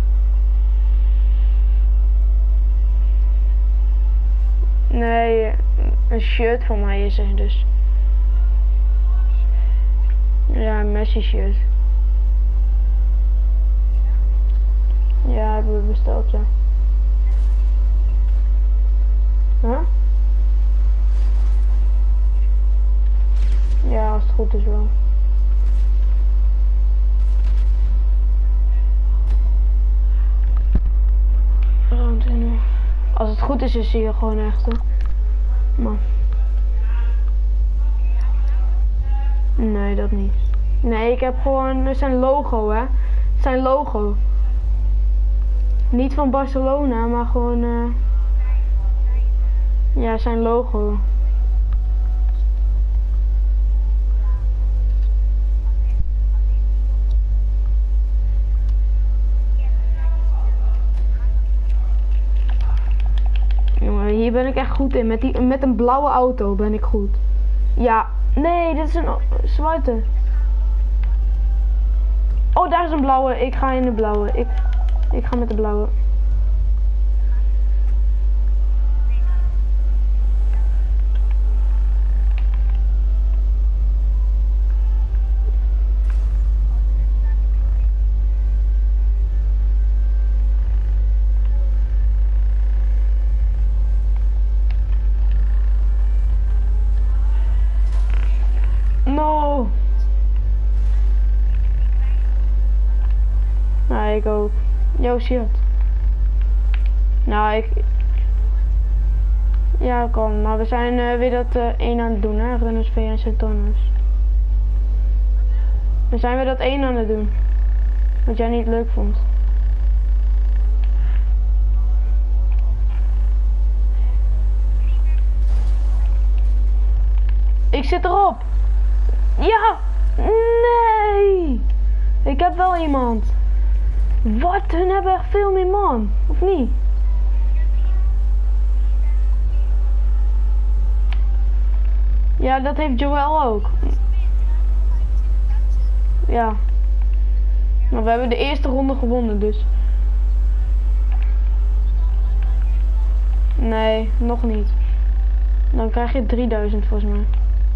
Nee, een shirt van mij is er dus. Ja, een Messi shirt. Ja, hebben we besteld, ja. Huh? Ja, als het goed is wel. Als het goed is, is hij gewoon echt, hè. Maar. Nee, dat niet. Nee, ik heb gewoon zijn logo, hè. Zijn logo. Niet van Barcelona, maar gewoon, ja, zijn logo. Jongen, hier ben ik echt goed in. Met een blauwe auto ben ik goed. Ja, nee, dit is een zwarte. Oh, daar is een blauwe. Ik ga in de blauwe. Ik ga met de blauwe. No. Nou, ik ook. Yo, shit. Nou, ja, kom. Maar we zijn weer dat 1 aan het doen, hè. Runners, VS en Tonners. We zijn weer dat 1 aan het doen. Wat jij niet leuk vond. Ik zit erop. Ja. Nee. Ik heb wel iemand. Wat? Hun hebben echt veel meer man. Of niet? Ja, dat heeft Joel ook. Ja. Maar we hebben de eerste ronde gewonnen, dus. Nee, nog niet. Dan krijg je 3000 volgens mij.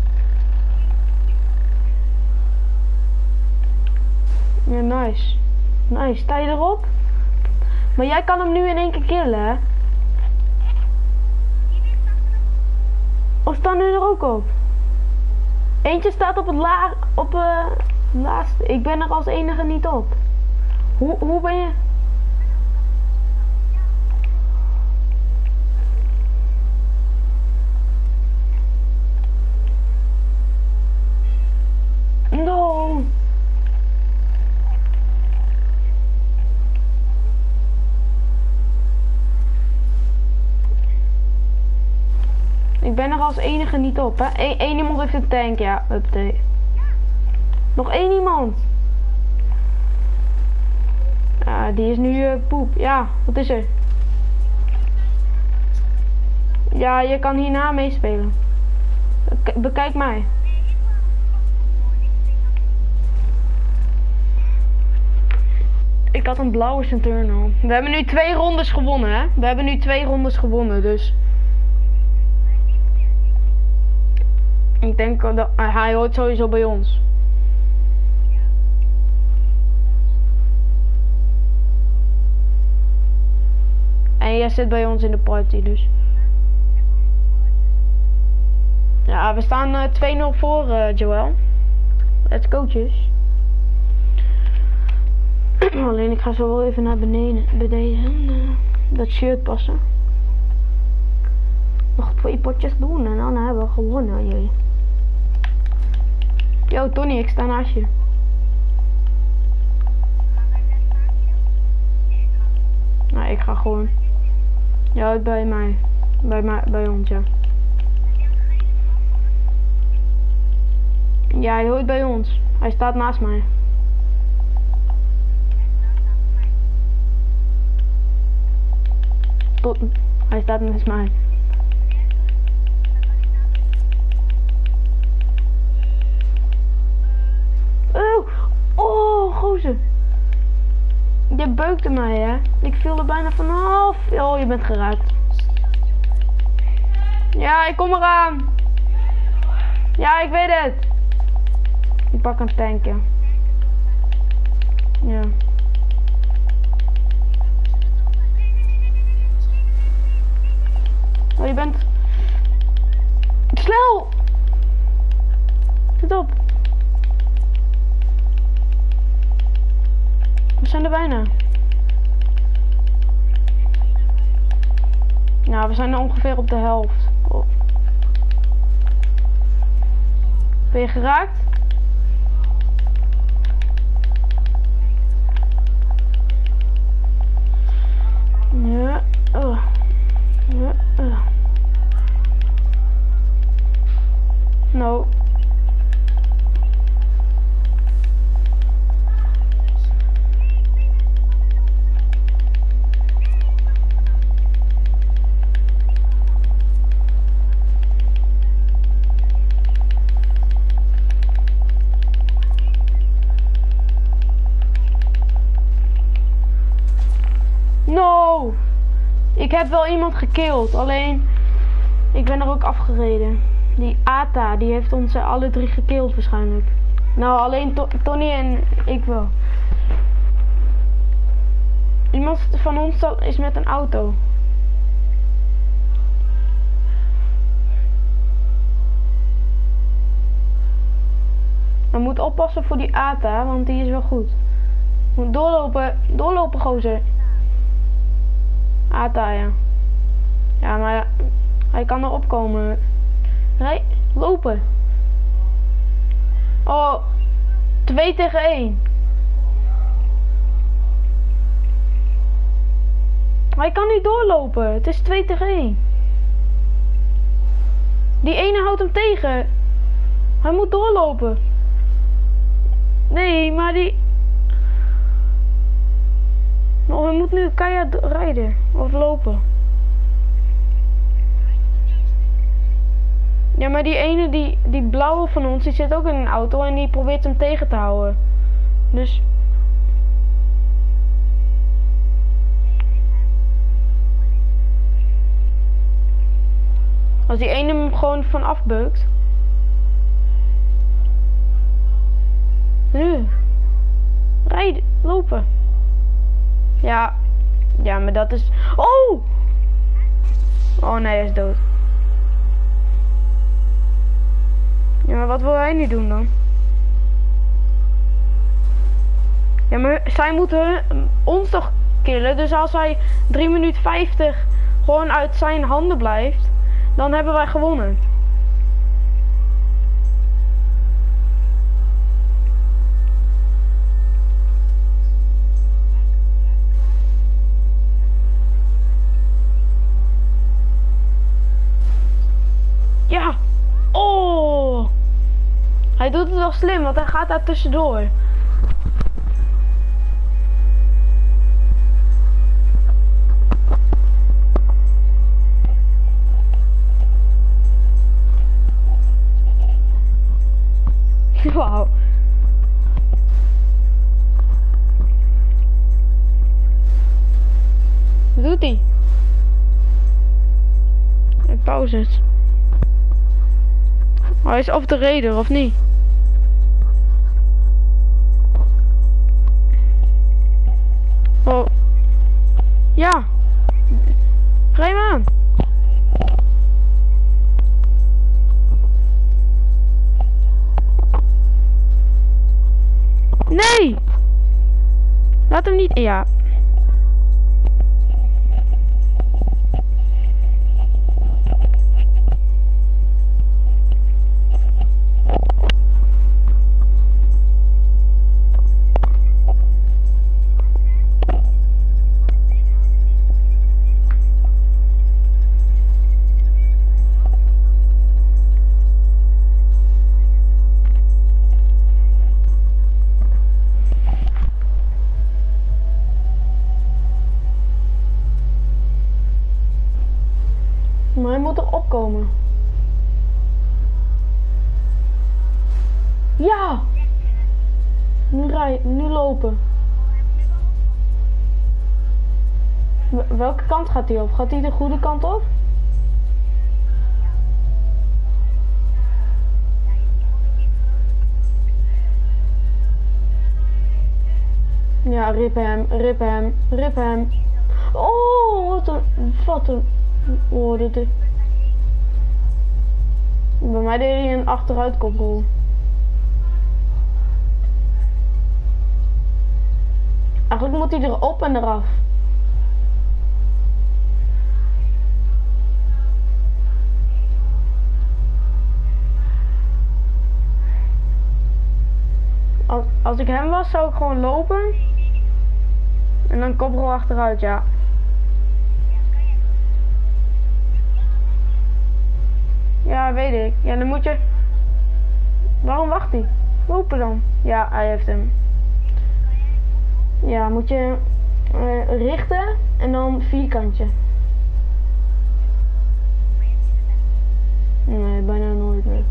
Ja, nice. Nice, sta je erop? Maar jij kan hem nu in 1 keer killen, hè? Of staan nu er ook op? Eentje staat op het laatste. Ik ben er als enige niet op. Hoe ben je? No. Ik ben er als enige niet op, hè. Eén iemand heeft een tank, ja. Update. Nog 1 iemand. Ja, die is nu poep. Ja, wat is er? Ja, je kan hierna meespelen. Bekijk mij. Ik had een blauwe Centurnal. We hebben nu 2 rondes gewonnen, hè. We hebben nu 2 rondes gewonnen, dus. Ik denk dat hij hoort sowieso bij ons. En jij zit bij ons in de party, dus. Ja, we staan 2-0 voor, Joel. Let's go, tjus. Alleen ik ga zo wel even naar beneden dat shirt passen. Nog 2 potjes doen en dan hebben we gewonnen, jullie. Yo, Tony, ik sta naast je. Nou, ik ga gewoon. Je houdt bij mij. Bij ons, ja. Ja, hij hoort bij ons. Hij staat naast mij. Hij staat naast mij. ruikte mij, hè. Ik viel er bijna vanaf. Oh, je bent geraakt. Ja, ik kom eraan. Ja, ik weet het. Ik pak een tankje. Ja. Oh, je bent... Snel! Zit op. We zijn er bijna. Nou, we zijn er ongeveer op de helft. Oh. Ben je geraakt? Ja. Ja. No. No! Ik heb wel iemand gekilld, alleen ik ben er ook afgereden. Die Ata, die heeft ons alle drie gekilld waarschijnlijk. Nou, alleen Tony en ik wel. Iemand van ons is met een auto. We moeten oppassen voor die Ata, want die is wel goed. Moet doorlopen gozer. Ata, ja. Ja, maar hij kan erop komen. Nee, lopen. Oh, 2 tegen 1. Hij kan niet doorlopen. Het is 2 tegen 1. Die ene houdt hem tegen. Hij moet doorlopen. Nee, maar die... Oh, hij moet nu keihard rijden. Of lopen. Ja, maar die ene, die blauwe van ons, die zit ook in een auto en die probeert hem tegen te houden. Dus... Als die ene hem gewoon van afbeukt. Nu. Rijden, lopen. Ja. Ja, maar dat is... Oh! Oh nee, hij is dood. Ja, maar wat wil hij nu doen dan? Ja, maar zij moeten ons toch killen. Dus als hij 3 minuten 50 gewoon uit zijn handen blijft, dan hebben wij gewonnen. Ja! Oh! Hij doet het wel slim, want hij gaat daar tussendoor. Wauw. Wat doet hij? Hij pauze het. Oh, hij is off the radar, of niet? Oh. Ja. Rij hem aan. Nee. Laat hem niet... Ja. Maar hij moet erop komen. Ja! Nu lopen. Welke kant gaat hij op? Gaat hij de goede kant op? Ja, rip hem, rip hem, rip hem. Oh, wat een, oh, dit is... Bij mij deed hij een achteruitkoprol. Eigenlijk moet hij erop en eraf. Als ik hem was, zou ik gewoon lopen. En dan koprol achteruit, ja. Ja, weet ik. Ja, dan moet je... Waarom wacht hij? Lopen dan. Ja, hij heeft hem. Ja, moet je richten en dan vierkantje. Nee, bijna nooit meer.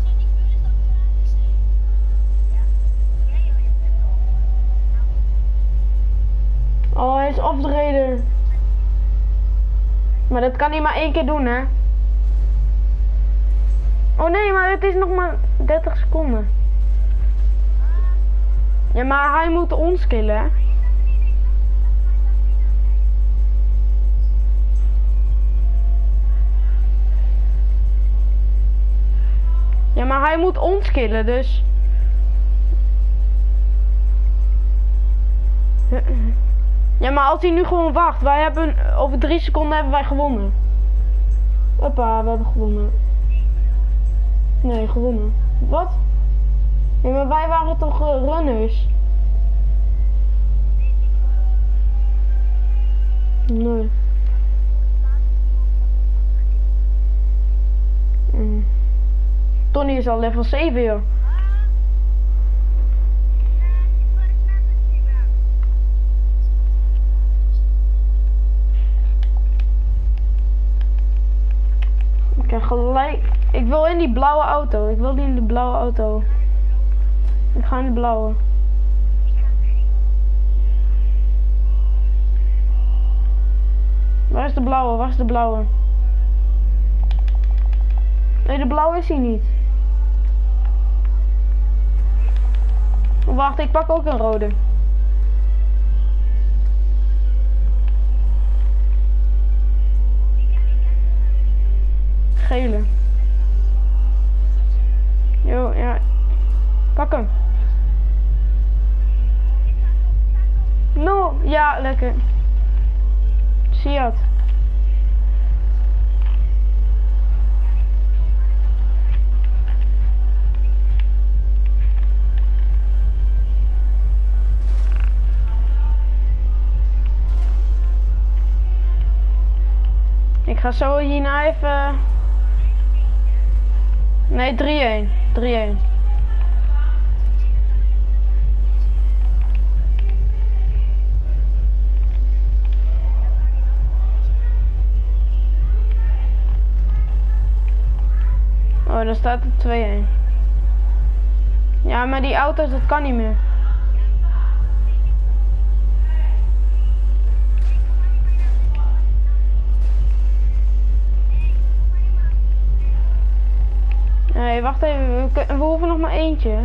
Oh, hij is off the radar. Maar dat kan hij maar 1 keer doen, hè? Oh nee, maar het is nog maar 30 seconden. Ja, maar hij moet ons killen, hè? Ja, maar hij moet ons killen, dus... Ja, maar als hij nu gewoon wacht, wij hebben... Over 3 seconden hebben wij gewonnen. Hoppa, we hebben gewonnen. Nee, gewonnen. Wat? Ja, maar wij waren toch runners? Nee. Tony is al level 7, joh. Ik krijg gelijk... Ik wil in die blauwe auto. Ik wil die in de blauwe auto. Ik ga in de blauwe. Waar is de blauwe? Waar is de blauwe? Nee, de blauwe is hier niet. Wacht, ik pak ook een rode. Gele. Yo, ja. Pak hem. No, ja, lekker. Zie je het? Ik ga zo hierna even... Nee, 3-1. 3-1. Oh, dan staat het 2-1. Ja, maar die auto's, dat kan niet meer. Nee, wacht even. We hoeven nog maar eentje.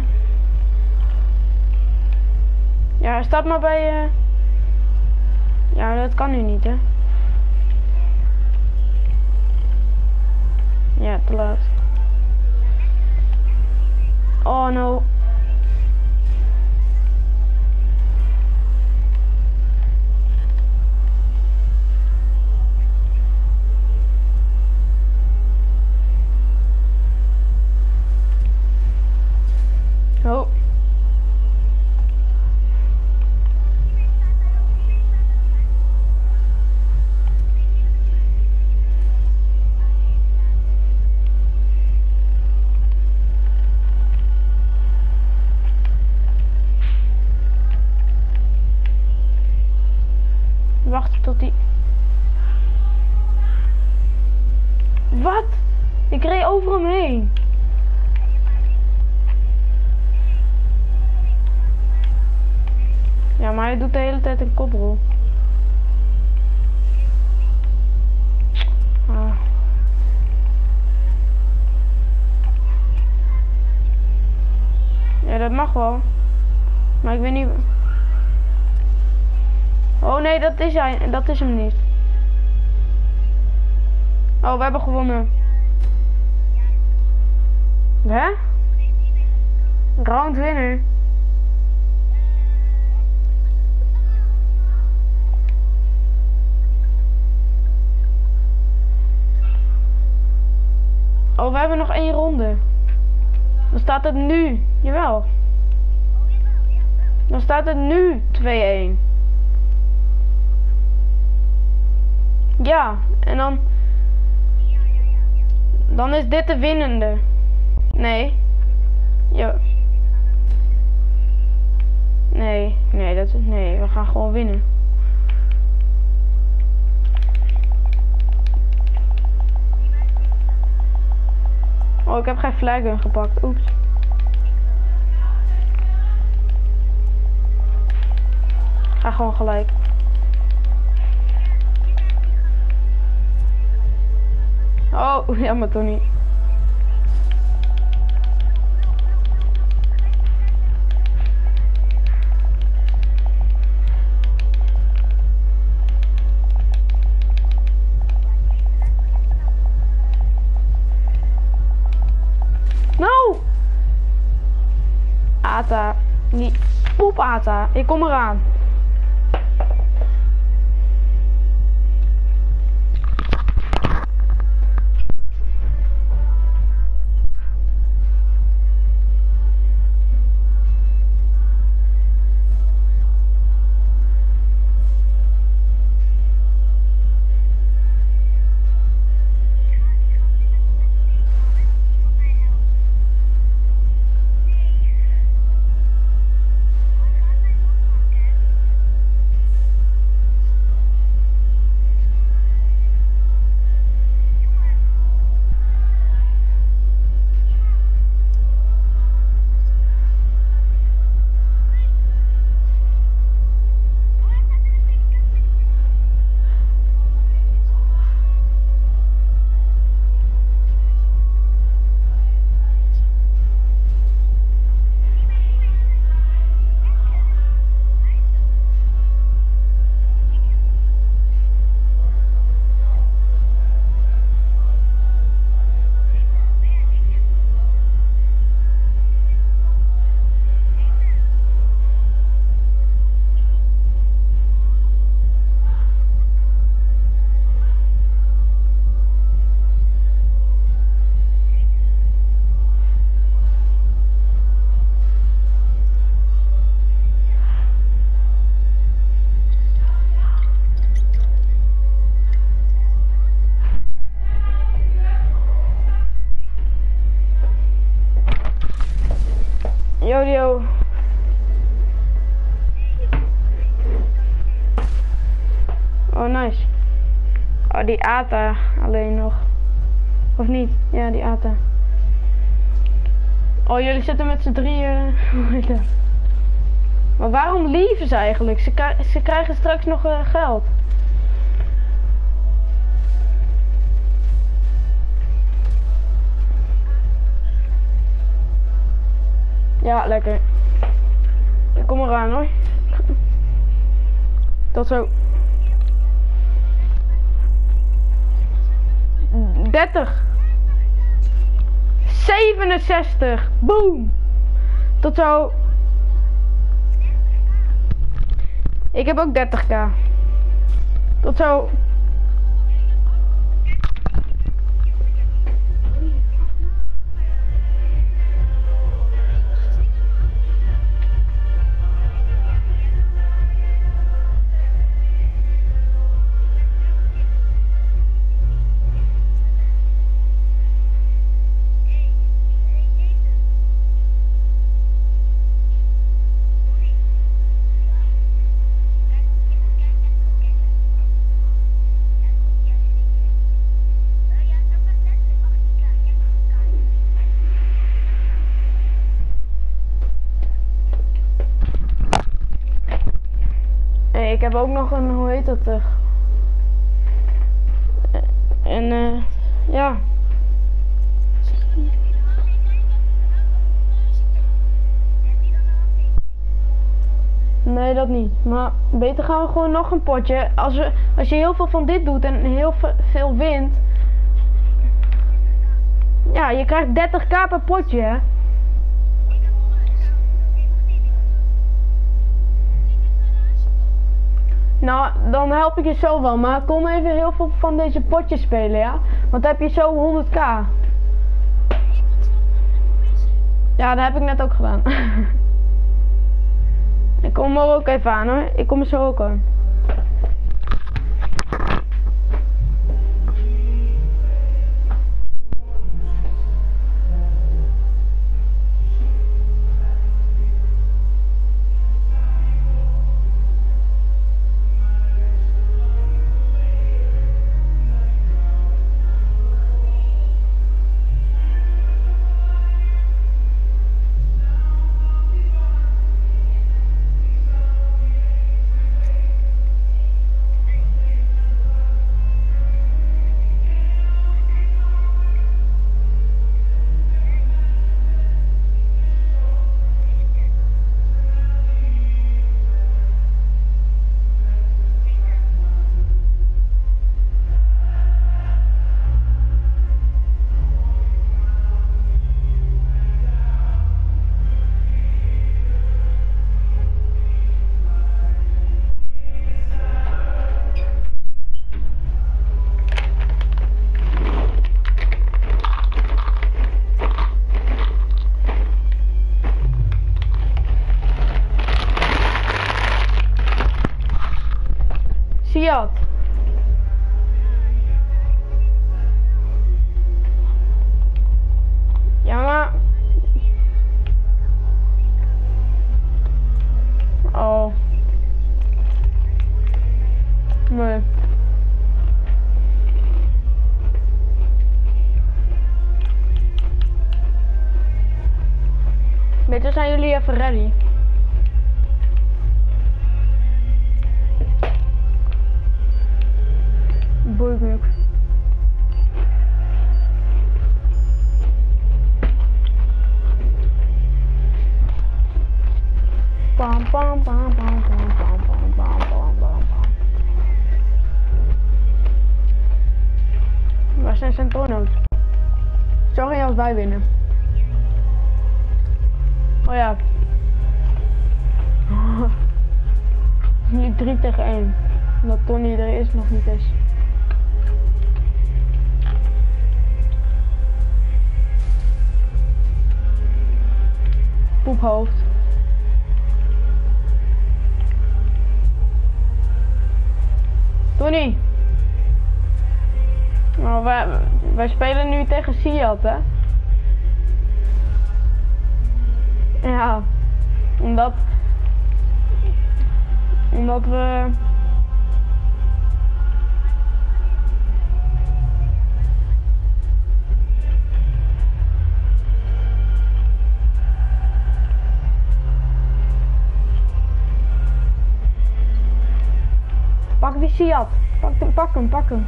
Ja, stap maar bij... Ja, dat kan nu niet, hè. Ja, te laat. Oh, no. Oh. Wacht tot die... Wat? Ik reed over hem heen. Ja, maar hij doet de hele tijd een koprol. mag wel. Maar ik weet niet... Oh nee, dat is hem niet. Oh, we hebben gewonnen. Hè? Round winner. Oh, we hebben nog 1 ronde. Dan staat het nu. Jawel. Dan staat het nu 2-1. Ja, en dan is dit de winnende. Nee. Ja. Nee, we gaan gewoon winnen. Oh, ik heb geen flaggun gepakt. Oeps. Ga gewoon gelijk. Oh, jammer toch niet. No! Ata. Die poep Ata. Ik kom eraan. Yo. Oh, nice. Oh, die Ata alleen nog. Of niet? Ja, die Ata. Oh, jullie zitten met z'n drieën. Maar waarom lieven ze eigenlijk? Ze krijgen straks nog geld. Ja, lekker. Ik kom eraan hoor. Tot zo. 30. 67. Boom. Tot zo. Ik heb ook 30k. Tot zo. Ik heb ook nog een, hoe heet dat? Ja. Nee, dat niet. Maar beter gaan we gewoon nog een potje. Als je heel veel van dit doet en heel veel wint. Ja, je krijgt 30k per potje, hè. Nou, dan help ik je zo wel. Maar kom even heel veel van deze potjes spelen, ja. Want dan heb je zo 100k. Ja, dat heb ik net ook gedaan. Ik kom er ook even aan, hoor. Ik kom er zo ook aan. Siad. Ja, maar... Oh. Nee. Beter zijn jullie even ready. Boeit niks. Pam pam pam pam pam pam pam pam pam pam. Waar zijn Centono's? Sorry als wij winnen. Oh ja. Nu 3 tegen 1. Omdat Tony er is nog niet is. Poephoofd. Tony. Nou, wij spelen nu tegen Siad, hè? Ja. Omdat we... Pak die Siad. Pak hem.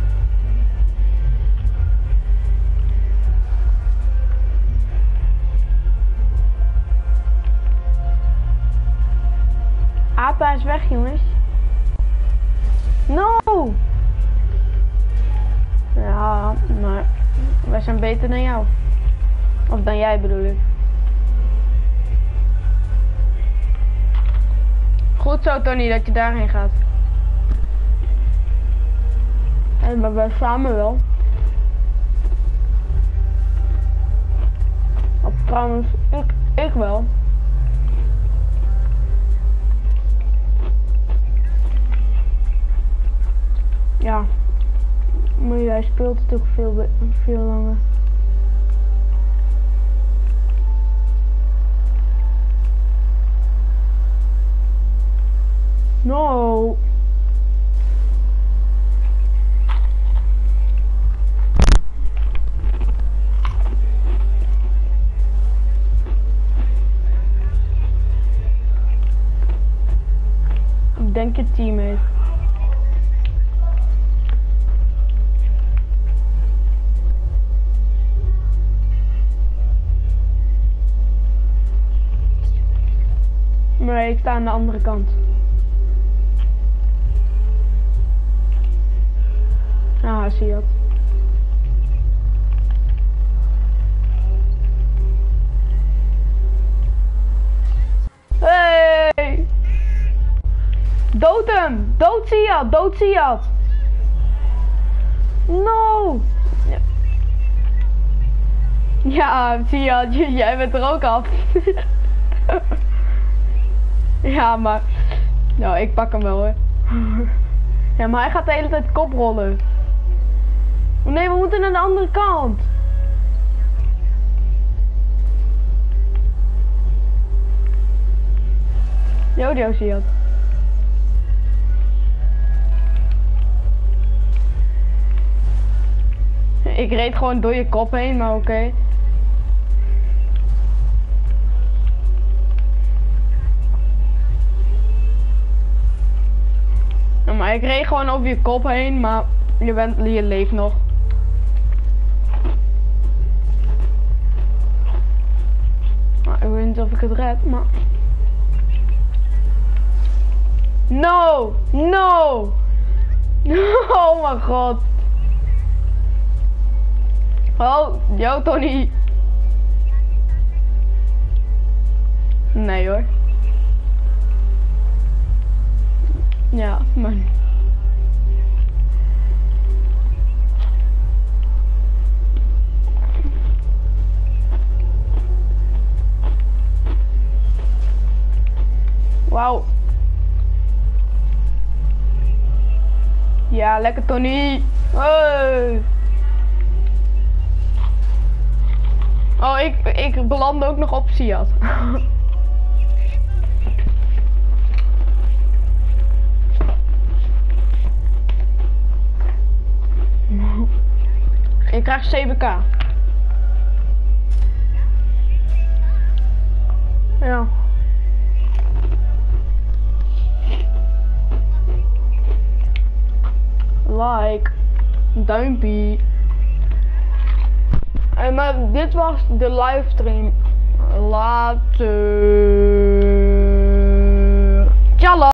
Apa is weg, jongens. No! Ja, maar wij zijn beter dan jou. Of dan jij, bedoel ik. Goed zo, Tony, dat je daarheen gaat. Hey, maar wij samen wel. Of trouwens, ik wel. Ja. Maar jij speelt het ook veel langer. No. Ik denk je teammate. Nee, ik sta aan de andere kant. Ah, zie je dat. Hey! Dood hem! Dood Siad! Dood Siad! No! Ja, ja Siad, jij bent er ook af. Ja, maar... Nou, ik pak hem wel hoor. Ja, maar hij gaat de hele tijd koprollen. Oh nee, we moeten naar de andere kant. Jojo, zie je dat? Ik reed gewoon door je kop heen, maar oké. Ja, maar ik reed gewoon over je kop heen, maar je leeft nog. Nou, ik weet niet of ik het red, maar... No! No! Oh mijn god! Oh, yo Tony! Nee hoor. Ja, maar... Wauw. Ja, lekker Tony. Hey. Oh, ik belandde ook nog op Siad. Ik krijg 7k. Ja. Like, duimpje. Maar dit was de livestream. Later.